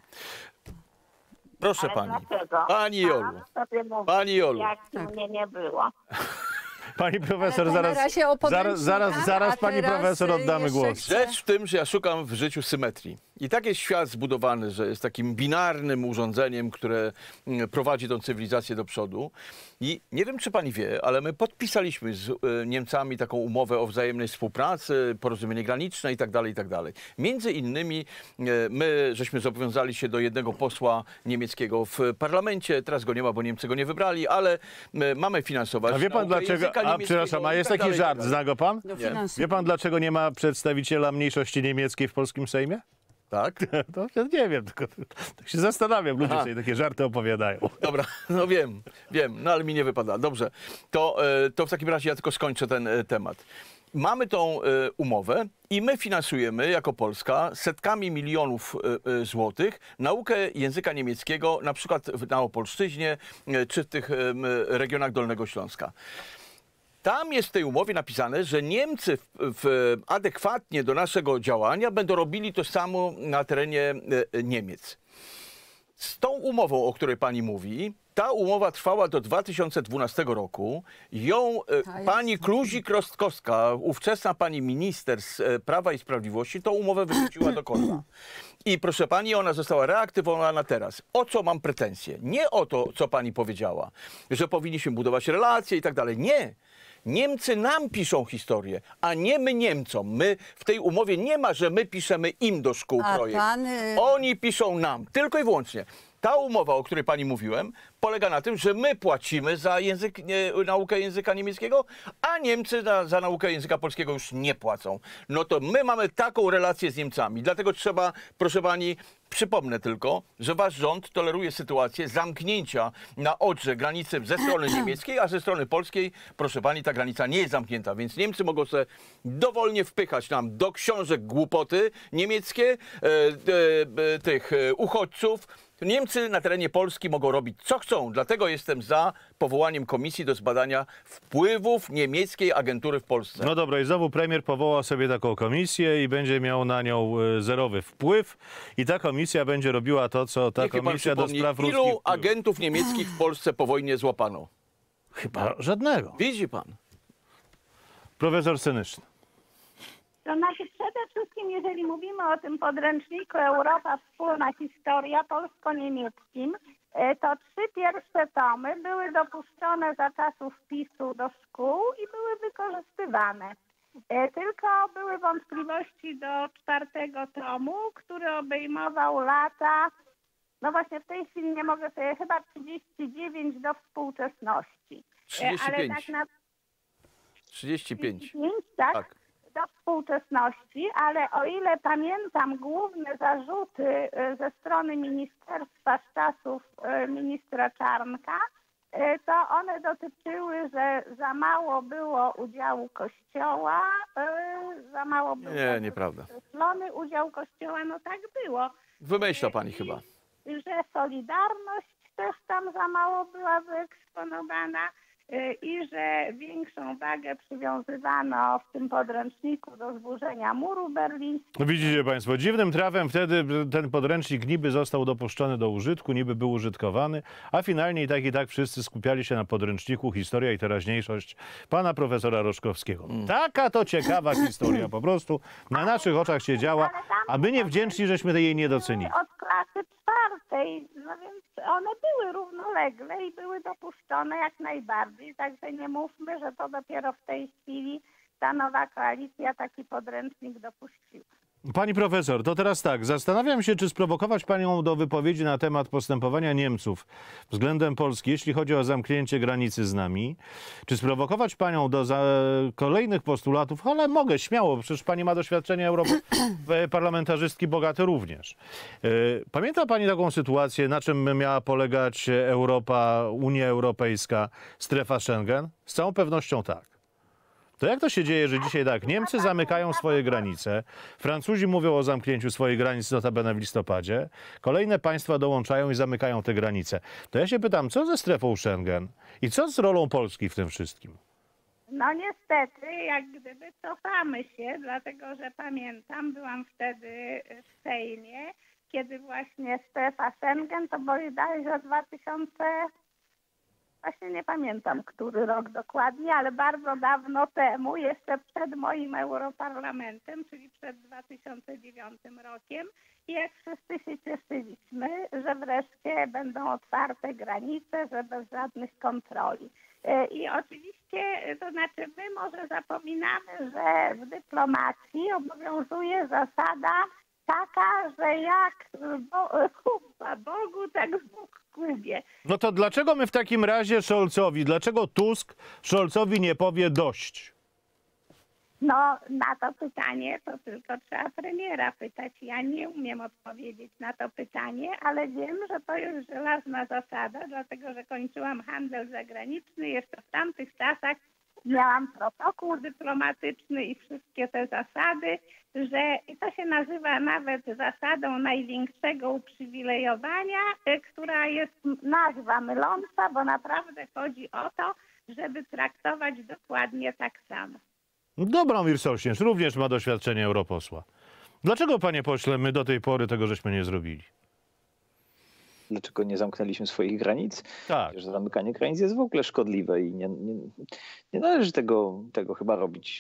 Proszę pani. Pani Jolu. Pani Jolu. Jak mnie nie było. Pani profesor, Ale to na razie o zaraz a pani teraz, profesor oddamy jeszcze głos. chcę- Rzecz w tym, że ja szukam w życiu symetrii. I tak jest świat zbudowany, że jest takim binarnym urządzeniem, które prowadzi tą cywilizację do przodu. I nie wiem, czy pani wie, ale my podpisaliśmy z Niemcami taką umowę o wzajemnej współpracy, porozumienie graniczne i tak dalej, i tak dalej. Między innymi my żeśmy zobowiązali się do jednego posła niemieckiego w parlamencie. Teraz go nie ma, bo Niemcy go nie wybrali, ale mamy finansować. A wie pan naukę dlaczego? języka A niemieckiego przepraszam, a i jest tak taki dalej, i tak żart, dalej. zna go pan? Dofinansować. Wie pan, dlaczego nie ma przedstawiciela mniejszości niemieckiej w polskim Sejmie? Tak? To ja nie wiem, tylko tak się zastanawiam. Ludzie Aha. sobie takie żarty opowiadają. Dobra, no wiem, no ale mi nie wypada. Dobrze, to w takim razie ja tylko skończę ten temat. Mamy tą umowę i my finansujemy jako Polska setkami milionów złotych naukę języka niemieckiego, na przykład na Opolszczyźnie czy w tych regionach Dolnego Śląska. Tam jest w tej umowie napisane, że Niemcy adekwatnie do naszego działania będą robili to samo na terenie Niemiec. Z tą umową, o której pani mówi, ta umowa trwała do 2012 roku. Ją pani Kluzik-Rostkowska, ówczesna pani minister z Prawa i Sprawiedliwości, tą umowę wyrzuciła do kosza. I proszę pani, ona została reaktywowana teraz. O co mam pretensje? Nie o to, co pani powiedziała, że powinniśmy budować relacje i tak dalej. Nie. Niemcy nam piszą historię, a nie my Niemcom. My w tej umowie nie ma, że my piszemy im do szkół A projekt. pan, Oni piszą nam, tylko i wyłącznie. Ta umowa, o której pani mówiłem, polega na tym, że my płacimy za naukę języka niemieckiego, a Niemcy za naukę języka polskiego już nie płacą. No to my mamy taką relację z Niemcami. Dlatego trzeba, proszę pani, przypomnę tylko, że wasz rząd toleruje sytuację zamknięcia na Odrze granicy ze strony niemieckiej, a ze strony polskiej, proszę pani, ta granica nie jest zamknięta, więc Niemcy mogą sobie dowolnie wpychać nam do książek głupoty niemieckie, tych uchodźców. Niemcy na terenie Polski mogą robić co chcą, dlatego jestem za powołaniem komisji do zbadania wpływów niemieckiej agentury w Polsce. No dobra, i znowu premier powoła sobie taką komisję i będzie miał na nią zerowy wpływ i ta komisja będzie robiła to, co ta Niech mi pan komisja do przypomni, spraw ruskich ilu wpływów. agentów niemieckich w Polsce po wojnie złapano? Chyba żadnego. Widzi pan. Profesor Senyszyn. To znaczy przede wszystkim, jeżeli mówimy o tym podręczniku Europa Wspólna Historia polsko-niemieckim, to 3 pierwsze tomy były dopuszczone za czasów PiS-u do szkół i były wykorzystywane. Tylko były wątpliwości do 4 tomu, który obejmował lata, no właśnie w tej chwili nie mogę sobie, chyba 39 do współczesności. 35. Ale tak na 35. 35, tak? Tak. Do współczesności, ale o ile pamiętam główne zarzuty ze strony ministerstwa z czasów ministra Czarnka, to one dotyczyły, że za mało było udziału Kościoła, za mało był Nie, nieprawda. określony udział Kościoła, no tak było. Wymyśla pani chyba. Że Solidarność też tam za mało była wyeksponowana i że większą wagę przywiązywano w tym podręczniku do zburzenia muru berlińskiego. No widzicie państwo, dziwnym trafem wtedy ten podręcznik niby został dopuszczony do użytku, niby był użytkowany, a finalnie i tak wszyscy skupiali się na podręczniku Historia i teraźniejszość pana profesora Roszkowskiego. Taka to ciekawa historia, po prostu na naszych oczach się działa, a my niewdzięczni, żeśmy jej nie docenili. Od klasy 4, no więc one były równolegle i były dopuszczone jak najbardziej, także nie mówmy, że to dopiero w tej chwili ta nowa koalicja taki podręcznik dopuściła. Pani profesor, to teraz tak, zastanawiam się, czy sprowokować panią do wypowiedzi na temat postępowania Niemców względem Polski, jeśli chodzi o zamknięcie granicy z nami, czy sprowokować panią do kolejnych postulatów, ale mogę, śmiało, przecież pani ma doświadczenie parlamentarzystki bogate również. Pamięta pani taką sytuację, na czym miała polegać Europa, Unia Europejska, strefa Schengen? Z całą pewnością tak. To jak to się dzieje, że dzisiaj tak, Niemcy zamykają swoje granice, Francuzi mówią o zamknięciu swoich granic notabene w listopadzie, kolejne państwa dołączają i zamykają te granice. To ja się pytam, co ze strefą Schengen i co z rolą Polski w tym wszystkim? No niestety, jak gdyby cofamy się, dlatego że pamiętam, byłam wtedy w Sejmie, kiedy właśnie strefa Schengen, to bodajże 2000... Właśnie nie pamiętam, który rok dokładnie, ale bardzo dawno temu, jeszcze przed moim europarlamentem, czyli przed 2009 rokiem. I jak wszyscy się cieszyliśmy, że wreszcie będą otwarte granice, że bez żadnych kontroli. I oczywiście, to znaczy my może zapominamy, że w dyplomacji obowiązuje zasada taka, że jak kuba Bogu, tak Bóg kubie. No to dlaczego my w takim razie dlaczego Tusk Scholzowi nie powie dość? No na to pytanie to tylko trzeba premiera pytać. Ja nie umiem odpowiedzieć na to pytanie, ale wiem, że to jest żelazna zasada, dlatego że kończyłam handel zagraniczny jeszcze w tamtych czasach. Miałam protokół dyplomatyczny i wszystkie te zasady, że to się nazywa nawet zasadą największego uprzywilejowania, która jest nazwa myląca, bo naprawdę chodzi o to, żeby traktować dokładnie tak samo. Dobromir Sośnierz również ma doświadczenie europosła. Dlaczego, panie pośle, my do tej pory tego żeśmy nie zrobili? Dlaczego nie zamknęliśmy swoich granic? Tak. Że zamykanie granic jest w ogóle szkodliwe i nie należy tego chyba robić.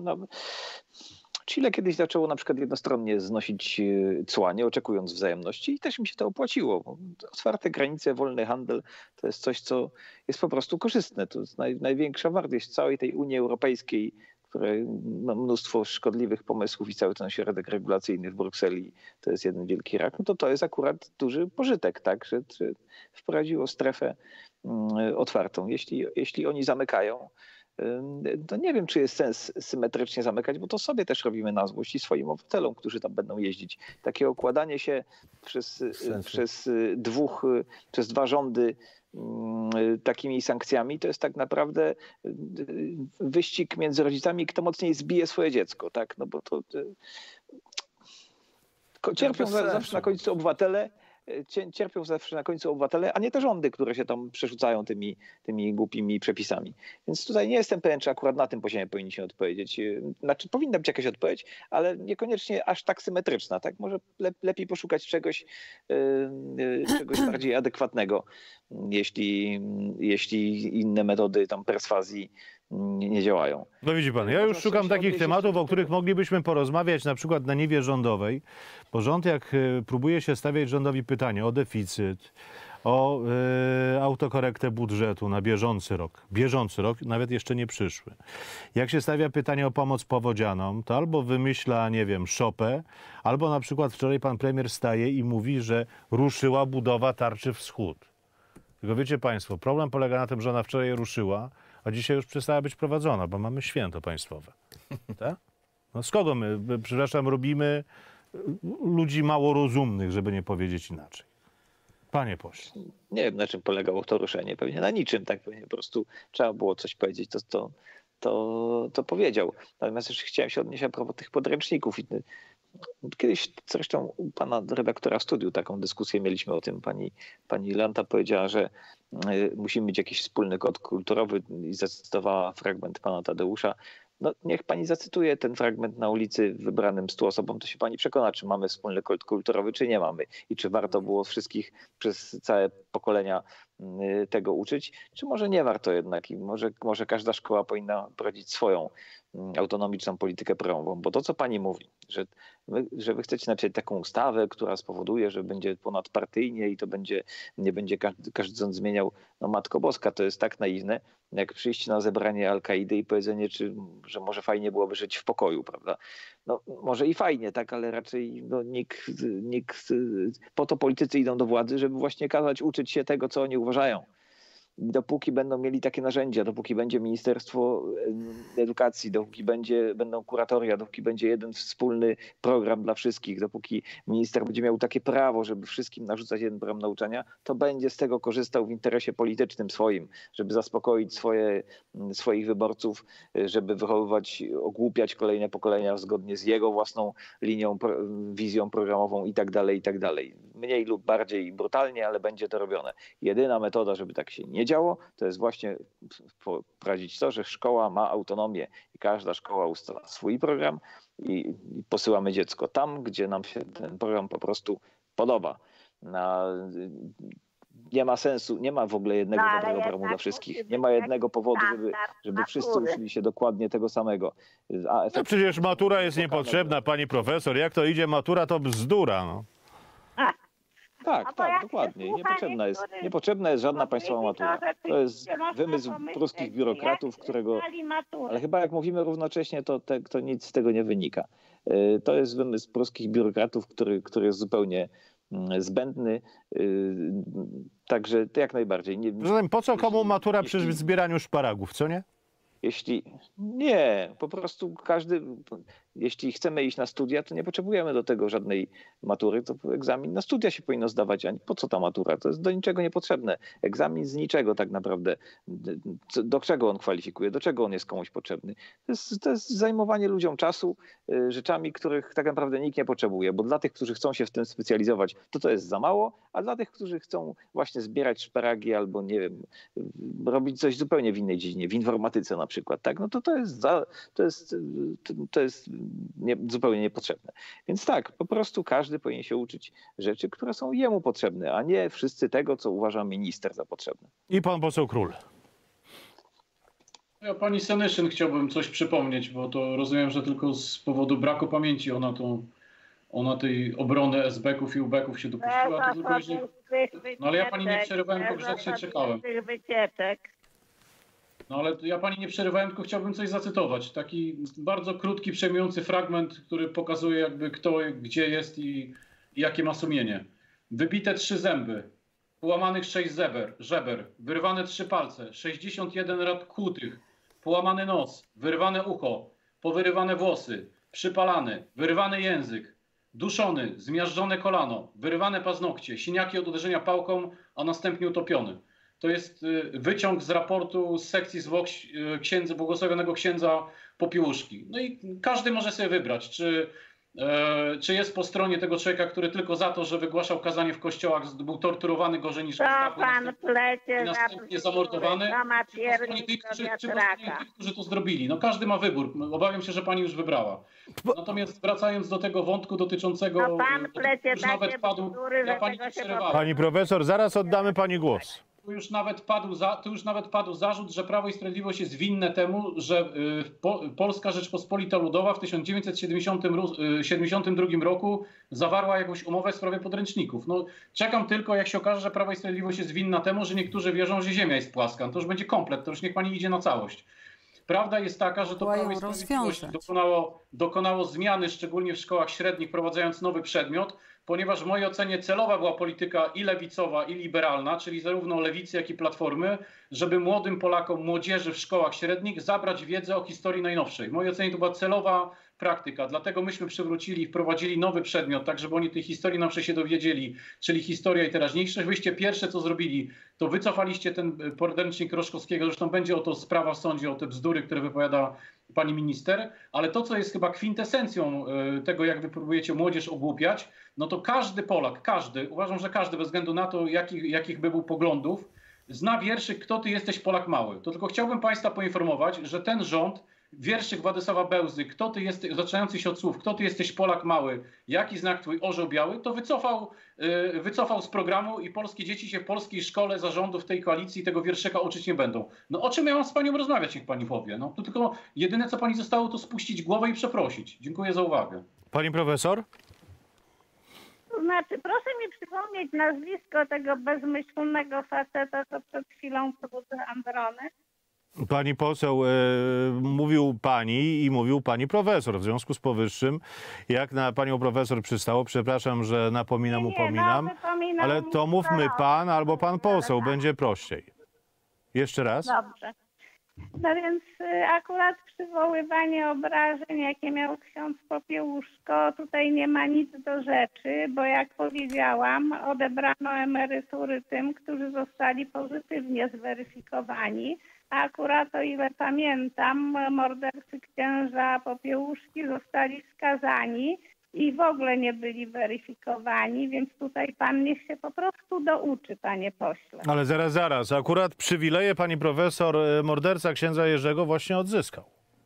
Chile kiedyś zaczęło na przykład jednostronnie znosić cła, nie oczekując wzajemności i też mi się to opłaciło. Bo otwarte granice, wolny handel to jest coś, co jest po prostu korzystne. To jest największa wartość całej tej Unii Europejskiej, które ma mnóstwo szkodliwych pomysłów i cały ten środek regulacyjny w Brukseli to jest jeden wielki rak, no to jest akurat duży pożytek, tak, że wprowadziło strefę otwartą. Jeśli oni zamykają, to nie wiem, czy jest sens symetrycznie zamykać, bo to sobie też robimy na złość i swoim obywatelom, którzy tam będą jeździć. Takie okładanie się przez dwa rządy takimi sankcjami, to jest tak naprawdę wyścig między rodzicami, kto mocniej zbije swoje dziecko, tak? No bo to cierpią zawsze na końcu obywatele, a nie te rządy, które się tam przerzucają tymi głupimi przepisami. Więc tutaj nie jestem pewien, czy akurat na tym poziomie powinniśmy odpowiedzieć. Znaczy powinna być jakaś odpowiedź, ale niekoniecznie aż tak symetryczna. Tak? Może lepiej poszukać czegoś bardziej adekwatnego, jeśli inne metody tam perswazji nie działają. No widzi pan, ja już szukam takich tematów, o których moglibyśmy porozmawiać na przykład na niwie rządowej, bo rząd jak próbuje się stawiać rządowi pytanie o deficyt, o autokorektę budżetu na bieżący rok, nawet jeszcze nie przyszły. Jak się stawia pytanie o pomoc powodzianom, to albo wymyśla, nie wiem, szopę, albo na przykład wczoraj pan premier staje i mówi, że ruszyła budowa tarczy wschód. Tylko wiecie państwo, problem polega na tym, że ona wczoraj ruszyła, a dzisiaj już przestała być prowadzona, bo mamy święto państwowe. Tak? No z kogo my, przepraszam, robimy ludzi mało rozumnych, żeby nie powiedzieć inaczej? Panie pośle. Nie wiem, na czym polegało to ruszenie. Pewnie na niczym. Tak, pewnie po prostu trzeba było coś powiedzieć, to powiedział. Natomiast jeszcze chciałem się odnieść a propos tych podręczników. Kiedyś zresztą u pana redaktora studiu taką dyskusję mieliśmy o tym. Pani Lanta powiedziała, że musimy mieć jakiś wspólny kod kulturowy i zacytowała fragment pana Tadeusza. No, niech pani zacytuje ten fragment na ulicy wybranym 100 osobom, to się pani przekona, czy mamy wspólny kod kulturowy, czy nie mamy. I czy warto było wszystkich przez całe pokolenia tego uczyć, czy może nie warto jednak i może każda szkoła powinna prowadzić swoją autonomiczną politykę promową, bo to, co pani mówi, że wy chcecie napisać taką ustawę, która spowoduje, że będzie ponadpartyjnie i to nie będzie każdy sąd zmieniał, no Matko Boska, to jest tak naiwne, jak przyjść na zebranie Al-Kaidy i powiedzenie, że może fajnie byłoby żyć w pokoju, prawda? No może i fajnie, tak, ale raczej no, nikt po to politycy idą do władzy, żeby właśnie kazać uczyć się tego, co oni uważają. Dopóki będą mieli takie narzędzia, dopóki będzie Ministerstwo Edukacji, dopóki będą kuratoria, dopóki będzie jeden wspólny program dla wszystkich, dopóki minister będzie miał takie prawo, żeby wszystkim narzucać jeden program nauczania, to będzie z tego korzystał w interesie politycznym swoim, żeby zaspokoić swoich wyborców, żeby wychowywać, ogłupiać kolejne pokolenia zgodnie z jego własną linią, wizją programową i tak dalej, i tak dalej. Mniej lub bardziej brutalnie, ale będzie to robione. Jedyna metoda, żeby tak się nie działo, to jest właśnie wprowadzić to, że szkoła ma autonomię i każda szkoła ustala swój program i posyłamy dziecko tam, gdzie nam się ten program po prostu podoba. Nie ma sensu, nie ma w ogóle jednego dobrego programu dla wszystkich. Nie ma jednego powodu, żeby wszyscy uczyli się dokładnie tego samego. No przecież matura jest niepotrzebna, pani profesor. Jak to idzie matura, to bzdura. No. Tak, dokładnie. Niepotrzebna jest żadna państwowa matura. To jest wymysł pruskich biurokratów, ale chyba jak mówimy równocześnie, to nic z tego nie wynika. To jest wymysł pruskich biurokratów, który jest zupełnie zbędny. Także to jak najbardziej. Zatem po co komu matura przy zbieraniu szparagów, co nie? Nie, po prostu jeśli chcemy iść na studia, to nie potrzebujemy do tego żadnej matury, to egzamin na studia się powinno zdawać, a po co ta matura? To jest do niczego niepotrzebne. Egzamin z niczego tak naprawdę. Do czego on kwalifikuje, do czego on jest komuś potrzebny? To jest zajmowanie ludziom czasu rzeczami, których tak naprawdę nikt nie potrzebuje, bo dla tych, którzy chcą się w tym specjalizować, to jest za mało, a dla tych, którzy chcą właśnie zbierać szparagi albo nie wiem, robić coś zupełnie w innej dziedzinie, w informatyce na przykład, tak? No to jest zupełnie niepotrzebne. Więc tak, po prostu każdy powinien się uczyć rzeczy, które są jemu potrzebne, a nie wszyscy tego, co uważa minister za potrzebne. I pan poseł Król. Ja pani Senyszyn chciałbym coś przypomnieć, bo to rozumiem, że tylko z powodu braku pamięci ona tej obrony SB-ków i UB-ków się dopuściła. No ale ja pani nie przerywałem, tylko grzecznie czekałem. No ale ja pani nie przerywałem, tylko chciałbym coś zacytować. Taki bardzo krótki, przejmujący fragment, który pokazuje jakby kto gdzie jest i jakie ma sumienie. Wybite 3 zęby, połamanych 6 żeber, wyrwane 3 palce, 61 rad kłutych, połamany nos, wyrwane ucho, powyrywane włosy, przypalany, wyrwany język, duszony, zmiażdżone kolano, wyrywane paznokcie, siniaki od uderzenia pałką, a następnie utopiony. To jest wyciąg z raportu z sekcji zwłok błogosławionego księdza Popiełuszki. No i każdy może sobie wybrać, czy jest po stronie tego człowieka, który tylko za to, że wygłaszał kazanie w kościołach, był torturowany gorzej niż następnie zamordowany, czy po stronie tych, którzy to zrobili. No każdy ma wybór. Obawiam się, że pani już wybrała. Natomiast wracając do tego wątku dotyczącego, już nawet padł, ja pani nie przerywałem. Pani profesor, zaraz oddamy pani głos. Tu już nawet padł zarzut, że Prawo i Sprawiedliwość jest winne temu, że Polska Rzeczpospolita Ludowa w 1972 roku zawarła jakąś umowę w sprawie podręczników. No, czekam tylko, jak się okaże, że Prawo i Sprawiedliwość jest winna temu, że niektórzy wierzą, że Ziemia jest płaska. No to już będzie komplet, to już niech pani idzie na całość. Prawda jest taka, że to Prawo i Sprawiedliwość dokonało zmiany, szczególnie w szkołach średnich, wprowadzając nowy przedmiot, ponieważ w mojej ocenie celowa była polityka i lewicowa, i liberalna, czyli zarówno lewicy, jak i Platformy, żeby młodym Polakom, młodzieży w szkołach średnich zabrać wiedzę o historii najnowszej. W mojej ocenie to była celowa praktyka, dlatego myśmy przywrócili i wprowadzili nowy przedmiot, tak żeby oni tej historii nowszej się dowiedzieli, czyli historia i teraźniejszość. Wyście pierwsze, co zrobili, to wycofaliście ten podręcznik Roszkowskiego, zresztą będzie o to sprawa w sądzie, o te bzdury, które wypowiada pani minister, ale to, co jest chyba kwintesencją tego, jak wy próbujecie młodzież ogłupiać, no to każdy Polak, uważam, że każdy, bez względu na to, jakich by był poglądów, zna wierszyk "Kto ty jesteś, Polak mały". To tylko chciałbym państwa poinformować, że ten rząd wierszyk Władysława Bełzy, kto ty jesteś, zaczynający się od słów, kto ty jesteś Polak mały, jaki znak twój orzeł biały, to wycofał z programu i polskie dzieci się w polskiej szkole zarządów tej koalicji tego wierszyka uczyć nie będą. No o czym ja mam z panią rozmawiać, niech pani powie? No to tylko jedyne, co pani zostało, to spuścić głowę i przeprosić. Dziękuję za uwagę. Pani profesor? To znaczy, proszę mi przypomnieć nazwisko tego bezmyślnego faceta, co przed chwilą pobudził Androny. Pani poseł, mówił pani i mówił pani profesor. W związku z powyższym, jak na panią profesor przystało, przepraszam, że napominam, upominam, ale to mówmy pan albo pan poseł, będzie prościej. Jeszcze raz? Dobrze. No więc akurat przywoływanie obrażeń, jakie miał ksiądz Popiełuszko, tutaj nie ma nic do rzeczy, bo jak powiedziałam, odebrano emerytury tym, którzy zostali pozytywnie zweryfikowani. A akurat, o ile pamiętam, mordercy księża Popiełuszki zostali skazani i w ogóle nie byli weryfikowani, więc tutaj pan niech się po prostu douczy, panie pośle. Ale zaraz. Akurat przywileje pani profesor morderca księdza Jerzego właśnie odzyskał.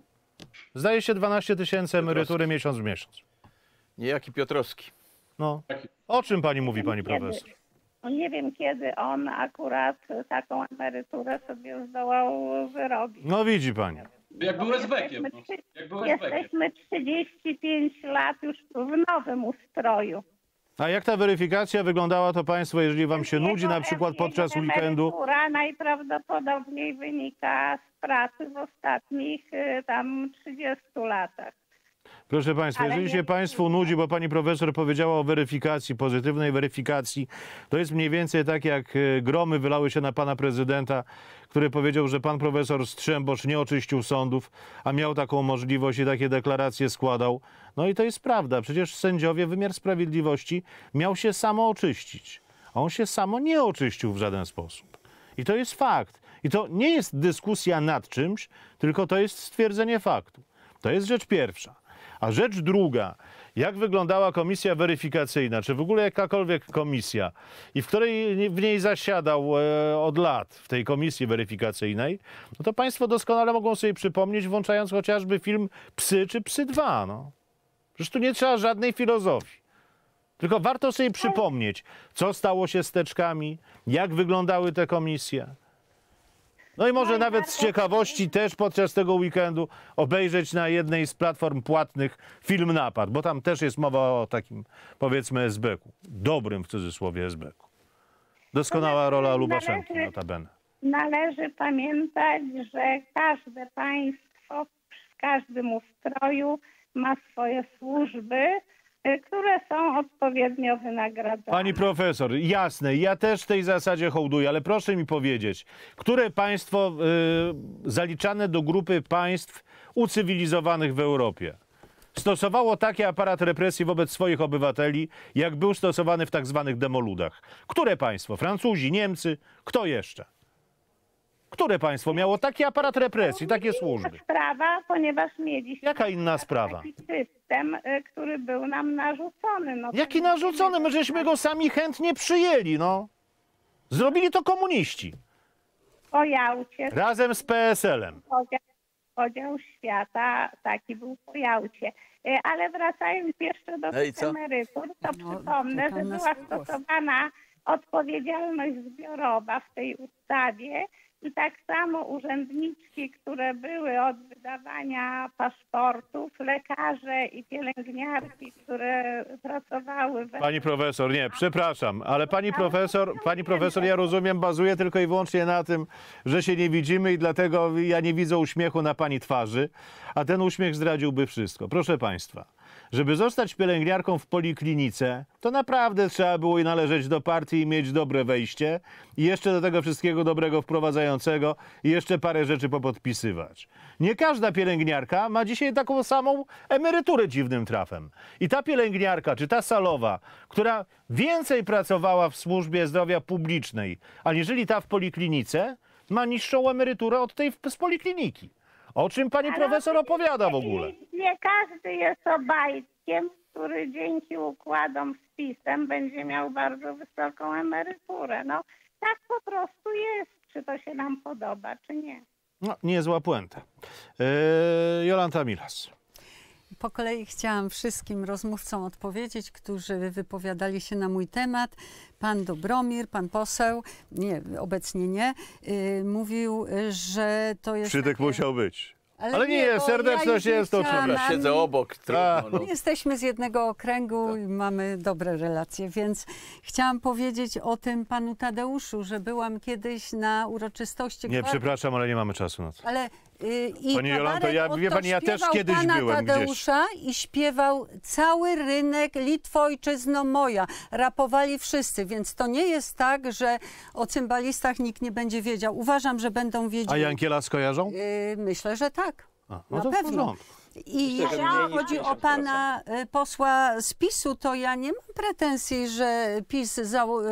Zdaje się 12 000 emerytury miesiąc w miesiąc. Niejaki Piotrowski. No. O czym pani mówi, pani profesor? Nie wiem, kiedy on akurat taką emeryturę sobie zdołał wyrobić. No widzi pani. Jak był esbekiem. Jesteśmy 35 lat już w nowym ustroju. A jak ta weryfikacja wyglądała, to państwo, jeżeli wam się nudzi na przykład podczas weekendu? Emerytura najprawdopodobniej wynika z pracy w ostatnich tam 30 latach. Proszę państwa, jeżeli się państwu nudzi, bo pani profesor powiedziała o weryfikacji, pozytywnej weryfikacji, to jest mniej więcej tak, jak gromy wylały się na pana prezydenta, który powiedział, że pan profesor Strzembosz nie oczyścił sądów, a miał taką możliwość i takie deklaracje składał. No i to jest prawda. Przecież sędziowie, wymiar sprawiedliwości miał się samo oczyścić, a on się samo nie oczyścił w żaden sposób. I to jest fakt. I to nie jest dyskusja nad czymś, tylko to jest stwierdzenie faktu. To jest rzecz pierwsza. A rzecz druga, jak wyglądała komisja weryfikacyjna, czy w ogóle jakakolwiek komisja, i w niej zasiadał od lat w tej komisji weryfikacyjnej, no to państwo doskonale mogą sobie przypomnieć, włączając chociażby film Psy czy Psy 2. No. Przecież tu nie trzeba żadnej filozofii. Tylko warto sobie przypomnieć, co stało się z teczkami, jak wyglądały te komisje. No i może nawet z ciekawości też podczas tego weekendu obejrzeć na jednej z platform płatnych film Napad, bo tam też jest mowa o takim, powiedzmy, esbeku. Dobrym w cudzysłowie esbeku. Doskonała rola Lubaszenki, notabene. Należy pamiętać, że każde państwo w każdym ustroju ma swoje służby, które są odpowiednio wynagradzane. Pani profesor, jasne, ja też tej zasadzie hołduję, ale proszę mi powiedzieć, które państwo zaliczane do grupy państw ucywilizowanych w Europie stosowało taki aparat represji wobec swoich obywateli, jak był stosowany w tak zwanych demoludach? Które państwo? Francuzi, Niemcy? Kto jeszcze? Które państwo miało taki aparat represji, takie służby? Inna sprawa, ponieważ mieliśmy... Jaka inna sprawa? Taki system, który był nam narzucony. No, Jaki narzucony? My żeśmy go sami chętnie przyjęli, no. Zrobili to komuniści. Po Jałcie. Razem z PSL-em. Podział świata, taki był po Jałcie. Ale wracając jeszcze do tych emerytur, to przypomnę, że była stosowana odpowiedzialność zbiorowa w tej ustawie i tak samo urzędniczki, które były od wydawania paszportów, lekarze i pielęgniarki, które pracowały... Pani profesor, nie, przepraszam, ale pani profesor, ja rozumiem, bazuje tylko i wyłącznie na tym, że się nie widzimy i dlatego ja nie widzę uśmiechu na pani twarzy, a ten uśmiech zdradziłby wszystko. Proszę państwa, żeby zostać pielęgniarką w poliklinice, to naprawdę trzeba było i należeć do partii i mieć dobre wejście i jeszcze do tego wszystkiego dobrego wprowadzającego i jeszcze parę rzeczy popodpisywać. Nie każda pielęgniarka ma dzisiaj taką samą emeryturę dziwnym trafem. I ta pielęgniarka, czy ta salowa, która więcej pracowała w służbie zdrowia publicznej, aniżeli ta w poliklinice, ma niższą emeryturę od tej z polikliniki. O czym pani profesor opowiada w ogóle? Nie każdy jest Obajtkiem, który dzięki układom z PiS-em będzie miał bardzo wysoką emeryturę. No tak po prostu jest, czy to się nam podoba, czy nie. No, niezła puenta. Jolanta Milas. Po kolei chciałam wszystkim rozmówcom odpowiedzieć, którzy wypowiadali się na mój temat. Pan Dobromir, pan poseł, nie, obecnie nie, mówił, że to jest... Przytyk takie... musiał być. Ale nie jest, serdeczność ja jest to. Dobra, siedzę obok. Trudno, no. Jesteśmy z jednego okręgu i mamy dobre relacje, więc chciałam powiedzieć o tym panu Tadeuszu, że byłam kiedyś na uroczystości... Nie, przepraszam, ale nie mamy czasu na to. Ale i Pani Jolanto, kabaret wie pani, ja też śpiewał kiedyś pana byłem Tadeusza i śpiewał cały rynek Litwo ojczyzno moja. Rapowali wszyscy, więc to nie jest tak, że o cymbalistach nikt nie będzie wiedział. Uważam, że będą wiedzieć. A Jankiela skojarzą? Myślę, że tak. No Na to w pewno. porządku. I Myślę, że jeżeli mniej niż chodzi o 50%. pana posła z PiS-u, to ja nie mam pretensji, że PiS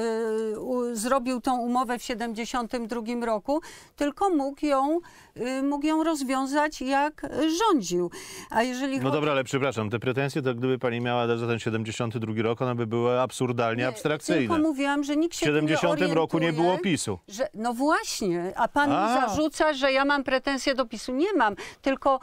zrobił tą umowę w 1972 roku, tylko mógł ją rozwiązać jak rządził. A jeżeli No chodzi... dobra, ale przepraszam, te pretensje, to gdyby pani miała za ten 72 rok, one by były absurdalnie abstrakcyjne. Tylko mówiłam, że nikt się W 70 nie roku nie orientuje, było PiS-u. Że, no właśnie, a pan mi zarzuca, że ja mam pretensje do PiS-u. Nie mam, tylko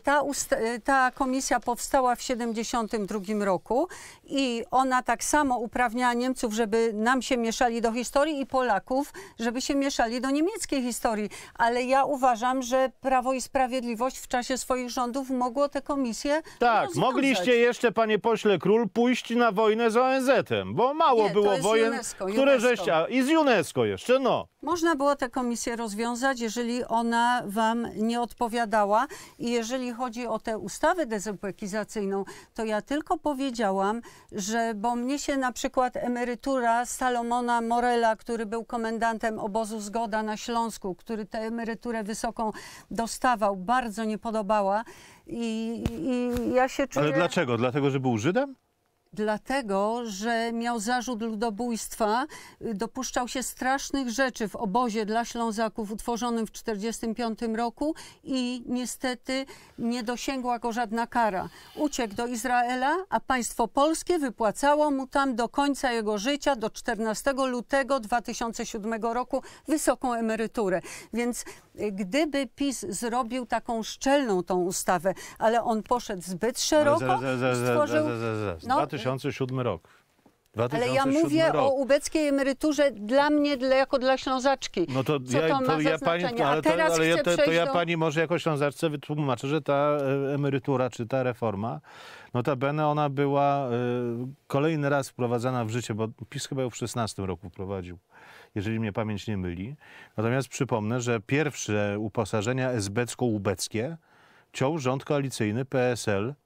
ta komisja powstała w 72 roku i ona tak samo uprawniała Niemców, żeby nam się mieszali do historii i Polaków, żeby się mieszali do niemieckiej historii. Ale ja uważam, że Prawo i Sprawiedliwość w czasie swoich rządów mogło tę komisję Tak, rozwiązać. mogliście jeszcze, panie pośle Król, pójść na wojnę z ONZ-em, bo mało Nie, to było jest wojen, UNESCO, które UNESCO. żeście... I z UNESCO jeszcze, no. Można było tę komisję rozwiązać, jeżeli ona wam nie odpowiadała. I jeżeli chodzi o tę ustawę dezubekizacyjną, to ja tylko powiedziałam, że, bo mnie się na przykład emerytura Salomona Morela, który był komendantem obozu Zgoda na Śląsku, który tę emeryturę wysoką dostawał, bardzo nie podobała. I ja się czuję... Ale dlaczego? Dlatego, że był Żydem? Dlatego, że miał zarzut ludobójstwa, dopuszczał się strasznych rzeczy w obozie dla Ślązaków utworzonym w 1945 roku i niestety nie dosięgła go żadna kara. Uciekł do Izraela, a państwo polskie wypłacało mu tam do końca jego życia, do 14 lutego 2007 roku, wysoką emeryturę. Więc gdyby PiS zrobił taką szczelną tą ustawę, ale on poszedł zbyt szeroko, stworzył... 2007 rok. Ale 2007 ja mówię rok. o ubeckiej emeryturze dla mnie, jako dla Ślązaczki. No to Co to ma za znaczenie? A teraz chcę przejść ja do... pani może jako Ślązaczce wytłumaczę, że ta emerytura czy ta reforma, notabene ona była kolejny raz wprowadzana w życie, bo PiS chyba ją w 16 roku wprowadził, jeżeli mnie pamięć nie myli. Natomiast przypomnę, że pierwsze uposażenia esbecko-ubeckie ciął rząd koalicyjny PSL.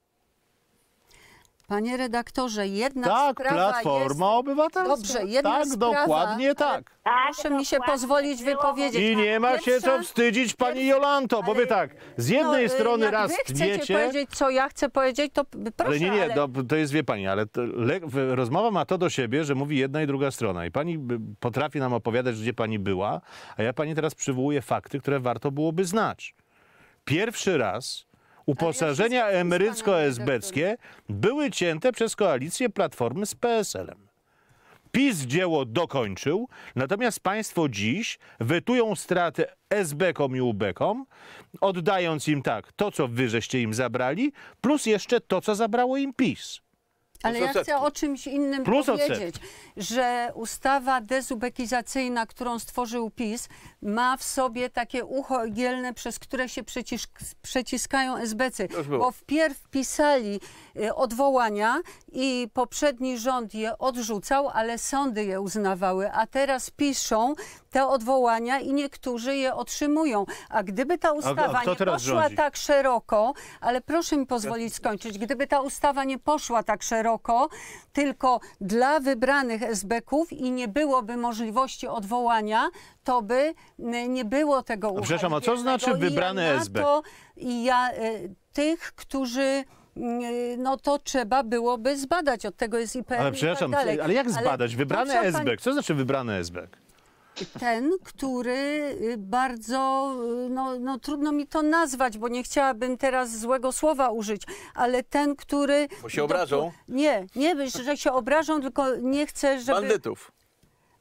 Panie redaktorze, jedna Tak, sprawa Platforma Obywatelska. Dobrze, jedna tak, sprawa, dokładnie tak. Proszę mi się dokładnie pozwolić było. wypowiedzieć. I nie ma się Pierwsza- co wstydzić, pani Jolanto, bo wy tak, z jednej No, strony jak raz wy chcecie tniecie... powiedzieć, co ja chcę powiedzieć, to proszę, Ale nie, ale... to jest, wie pani, ale rozmowa ma to do siebie, że mówi jedna i druga strona. I pani potrafi nam opowiadać, gdzie pani była, a ja pani teraz przywołuję fakty, które warto byłoby znać. Pierwszy raz uposażenia Ale ja się zgadzam z panem emerycko-esbeckie były cięte przez koalicję Platformy z PSL-em. PiS dzieło dokończył, natomiast państwo dziś wetują straty esbekom i ubekom, oddając im tak to, co wy żeście im zabrali, plus jeszcze to, co zabrało im PiS. Ale ja chcę o czymś innym Plus powiedzieć, że ustawa dezubekizacyjna, którą stworzył PiS, ma w sobie takie ucho igielne, przez które się przeciskają esbecy, bo wpierw pisali odwołania i poprzedni rząd je odrzucał, ale sądy je uznawały, a teraz piszą te odwołania i niektórzy je otrzymują. A gdyby ta ustawa nie poszła tak szeroko, ale proszę mi pozwolić skończyć, gdyby ta ustawa nie poszła tak szeroko, tylko dla wybranych esbeków i nie byłoby możliwości odwołania, to by nie było tego ucha. Przepraszam, a co znaczy wybrany esbek? Tych, którzy... No to trzeba byłoby zbadać, od tego jest IPN. Ale przepraszam, i tak dalej. ale jak zbadać? Wybrany esbek. Co znaczy wybrany esbek? Ten, który bardzo, no trudno mi to nazwać, bo nie chciałabym teraz złego słowa użyć, ale ten, który... Bo się obrażą? Nie, że się obrażą, tylko nie chcę, żeby... Bandytów.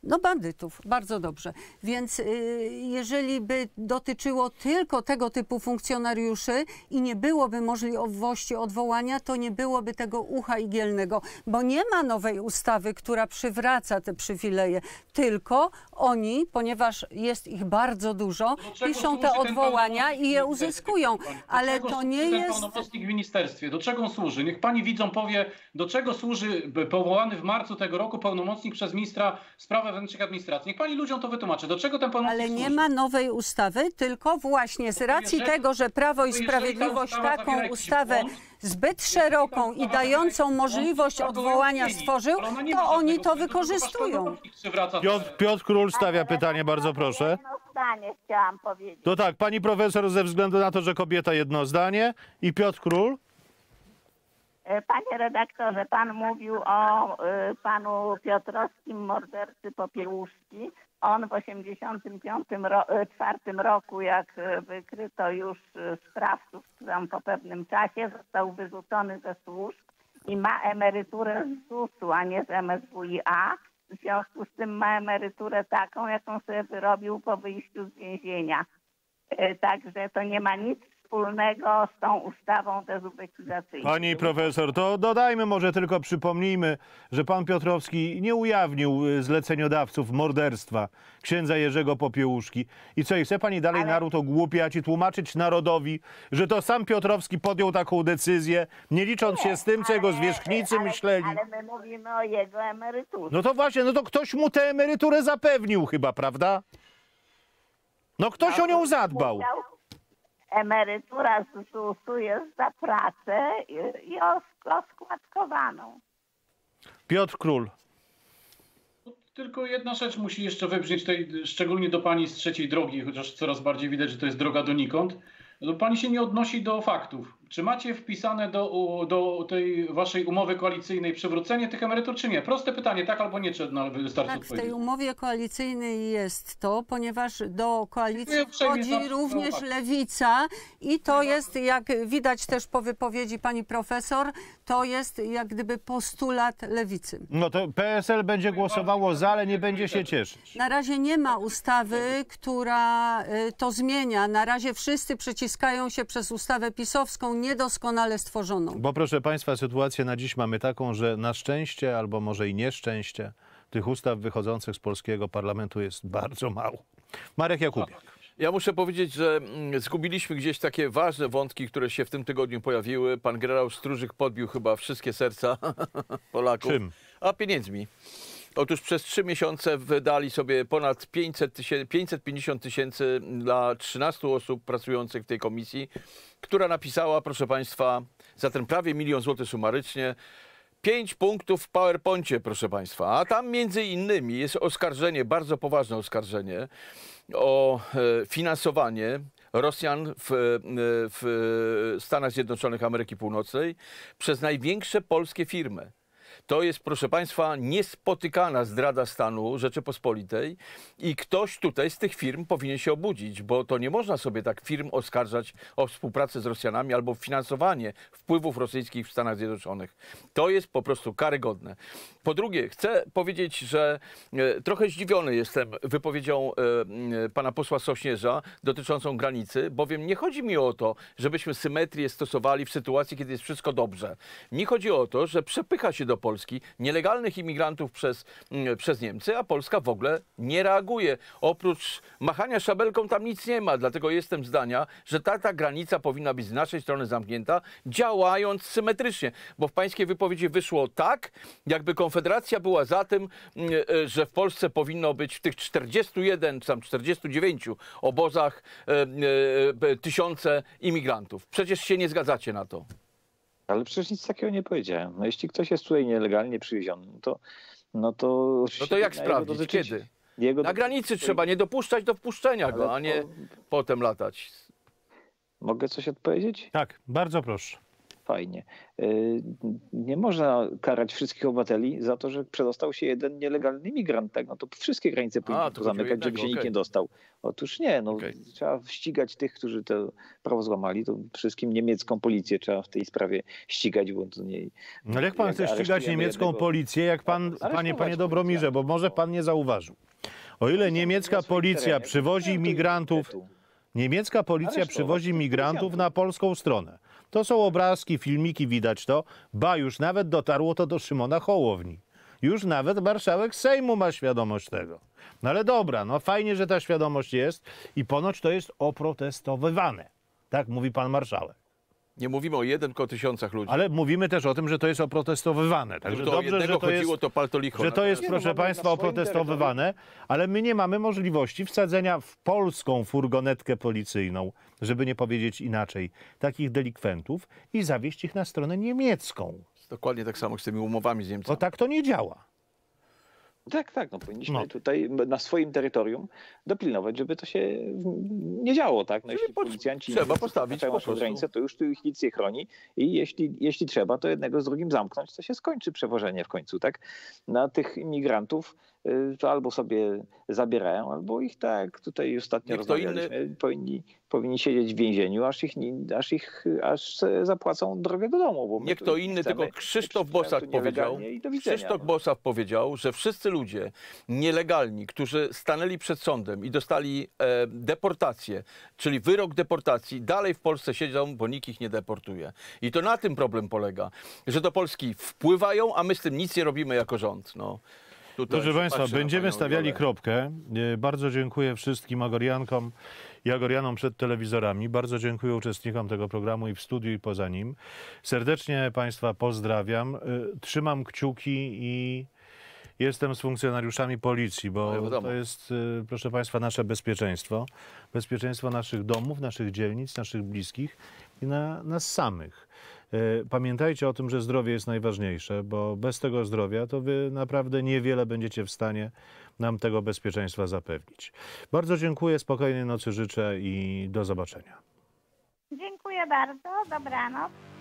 No bandytów, bardzo dobrze. Więc jeżeli by dotyczyło tylko tego typu funkcjonariuszy i nie byłoby możliwości odwołania, to nie byłoby tego ucha igielnego, bo nie ma nowej ustawy, która przywraca te przywileje, tylko oni, ponieważ jest ich bardzo dużo, piszą te odwołania i je uzyskują, ale to nie jest... Pełnomocnik w ministerstwie, do czego on służy? Niech pani widzom powie, do czego służy powołany w marcu tego roku pełnomocnik przez ministra spraw wewnętrznych i administracji. Niech pani ludziom to wytłumaczy. Do czego ten pełnomocnik Ale nie służy? ma nowej ustawy, tylko właśnie z racji tego, że Prawo i Sprawiedliwość taką ustawę zbyt szeroką i dającą możliwość odwołania stworzył, to oni to wykorzystują. Piotr Król stawia pytanie, bardzo proszę. Jedno zdanie chciałam powiedzieć. To tak, pani profesor ze względu na to, że kobieta jedno zdanie i Piotr Król. Panie redaktorze, pan mówił o panu Piotrowskim, mordercy Popiełuszki. On w 1984 roku, jak wykryto już sprawców tam po pewnym czasie, został wyrzucony ze służb i ma emeryturę z ZUS-u, a nie z MSWiA. W związku z tym ma emeryturę taką, jaką sobie wyrobił po wyjściu z więzienia. Także to nie ma nic wspólnego z tą ustawą dezubekizacyjną. Pani profesor, to dodajmy, może tylko przypomnijmy, że pan Piotrowski nie ujawnił zleceniodawców morderstwa księdza Jerzego Popiełuszki. I co, i chce pani dalej naród ogłupiać i tłumaczyć narodowi, że to sam Piotrowski podjął taką decyzję, nie licząc się z tym, co jego zwierzchnicy myśleli? Ale my mówimy o jego emeryturze. No to właśnie, no to ktoś mu tę emeryturę zapewnił chyba, prawda? No ktoś o nią zadbał. Emerytura z ZUS-u jest za pracę i oskładkowaną. Piotr Król. Tylko jedna rzecz musi jeszcze wybrzmieć tutaj, szczególnie do pani z trzeciej drogi, chociaż coraz bardziej widać, że to jest droga donikąd. No, pani się nie odnosi do faktów. Czy macie wpisane do tej waszej umowy koalicyjnej przywrócenie tych emerytur, czy nie? Proste pytanie, tak albo nie, czy wystarczy Tak, w odpowiedzieć? tej umowie koalicyjnej jest to, ponieważ do koalicji wchodzi również Lewica i to jest, jak widać też po wypowiedzi pani profesor, to jest jak gdyby postulat Lewicy. No to PSL będzie głosowało za, ale nie będzie się cieszyć. Na razie nie ma ustawy, która to zmienia. Na razie wszyscy przyciskają się przez ustawę pisowską, niedoskonale stworzoną. Bo proszę państwa, sytuację na dziś mamy taką, że na szczęście, albo może i nieszczęście, tych ustaw wychodzących z polskiego parlamentu jest bardzo mało. Marek Jakubiak. Ja muszę powiedzieć, że zgubiliśmy gdzieś takie ważne wątki, które się w tym tygodniu pojawiły. Pan generał Stróżyk podbił chyba wszystkie serca Polaków. Czym? A pieniędzmi. Otóż przez 3 miesiące wydali sobie ponad 550 tysięcy dla 13 osób pracujących w tej komisji, która napisała, proszę państwa, za ten prawie 1 000 000 złotych sumarycznie, 5 punktów w PowerPoincie, proszę państwa. A tam między innymi jest oskarżenie, bardzo poważne oskarżenie o finansowanie Rosjan w Stanach Zjednoczonych Ameryki Północnej przez największe polskie firmy. To jest, proszę państwa, niespotykana zdrada stanu Rzeczypospolitej i ktoś tutaj z tych firm powinien się obudzić, bo to nie można sobie tak firm oskarżać o współpracę z Rosjanami albo finansowanie wpływów rosyjskich w Stanach Zjednoczonych. To jest po prostu karygodne. Po drugie, chcę powiedzieć, że trochę zdziwiony jestem wypowiedzią pana posła Sośnierza dotyczącą granicy, bowiem nie chodzi mi o to, żebyśmy symetrię stosowali w sytuacji, kiedy jest wszystko dobrze. Mi chodzi o to, że przepycha się do Polski nielegalnych imigrantów przez Niemcy, a Polska w ogóle nie reaguje. Oprócz machania szabelką tam nic nie ma, dlatego jestem zdania, że ta granica powinna być z naszej strony zamknięta, działając symetrycznie, bo w pańskiej wypowiedzi wyszło tak, jakby Konfederacja była za tym, że w Polsce powinno być w tych 41 czy tam 49 obozach tysiące imigrantów. Przecież się nie zgadzacie na to. Ale przecież nic takiego nie powiedziałem. No jeśli ktoś jest tutaj nielegalnie przywieziony, no to jak sprawdzić? Kiedy? Na granicy trzeba nie dopuszczać do wpuszczenia go, a nie potem latać. Mogę coś odpowiedzieć? Tak, bardzo proszę. fajnie. Nie można karać wszystkich obywateli za to, że przedostał się jeden nielegalny imigrant. Tak? No to wszystkie granice powinny to zamykać, żeby się nikt nie dostał. Otóż nie, no, trzeba ścigać tych, którzy to prawo złamali. To przede wszystkim niemiecką policję trzeba w tej sprawie ścigać, bo to nie... Ale jak pan chce ścigać niemiecką policję, jak pan, panie Dobromirze, bo może pan nie zauważył. O ile niemiecka policja przywozi migrantów... Niemiecka policja przywozi migrantów na polską stronę. To są obrazki, filmiki, widać to. Ba, już nawet dotarło to do Szymona Hołowni. Już nawet marszałek Sejmu ma świadomość tego. No ale dobra, no fajnie, że ta świadomość jest i ponoć to jest oprotestowywane. Tak mówi pan marszałek. Nie mówimy o 1 tylko tysiącach ludzi. Ale mówimy też o tym, że to jest oprotestowywane. Także to dobrze, że to jest, to palto licho. że to jest, proszę państwa, oprotestowywane, ale my nie mamy możliwości wsadzenia w polską furgonetkę policyjną, żeby nie powiedzieć inaczej, takich delikwentów i zawieźć ich na stronę niemiecką. Dokładnie tak samo z tymi umowami z Niemcami. Bo tak to nie działa. Tak, no powinniśmy tutaj na swoim terytorium dopilnować, żeby to się nie działo, tak? No, jeśli policjanci trzeba postawić po prostu granicę, to już tu ich nic nie chroni i jeśli trzeba, to jednego z drugim zamknąć, to się skończy przewożenie w końcu, tak? Na tych imigrantów to albo sobie zabierają, albo ich tak, tutaj ostatnio rozmawialiśmy, powinni siedzieć w więzieniu, aż zapłacą drogę do domu. Bo nie kto inny, tylko Krzysztof Bosak powiedział. Krzysztof Bosak powiedział, że wszyscy ludzie nielegalni, którzy stanęli przed sądem i dostali deportację, czyli wyrok deportacji, dalej w Polsce siedzą, bo nikt ich nie deportuje. I to na tym problem polega, że do Polski wpływają, a my z tym nic nie robimy jako rząd. No. Proszę państwa, będziemy stawiali kropkę. Bardzo dziękuję wszystkim Agoriankom i Agorianom przed telewizorami. Bardzo dziękuję uczestnikom tego programu i w studiu, i poza nim. Serdecznie państwa pozdrawiam. Trzymam kciuki i jestem z funkcjonariuszami policji, bo to jest, proszę państwa, nasze bezpieczeństwo. Bezpieczeństwo naszych domów, naszych dzielnic, naszych bliskich i nas samych. Pamiętajcie o tym, że zdrowie jest najważniejsze, bo bez tego zdrowia to wy naprawdę niewiele będziecie w stanie nam tego bezpieczeństwa zapewnić. Bardzo dziękuję, spokojnej nocy życzę i do zobaczenia. Dziękuję bardzo, dobranoc.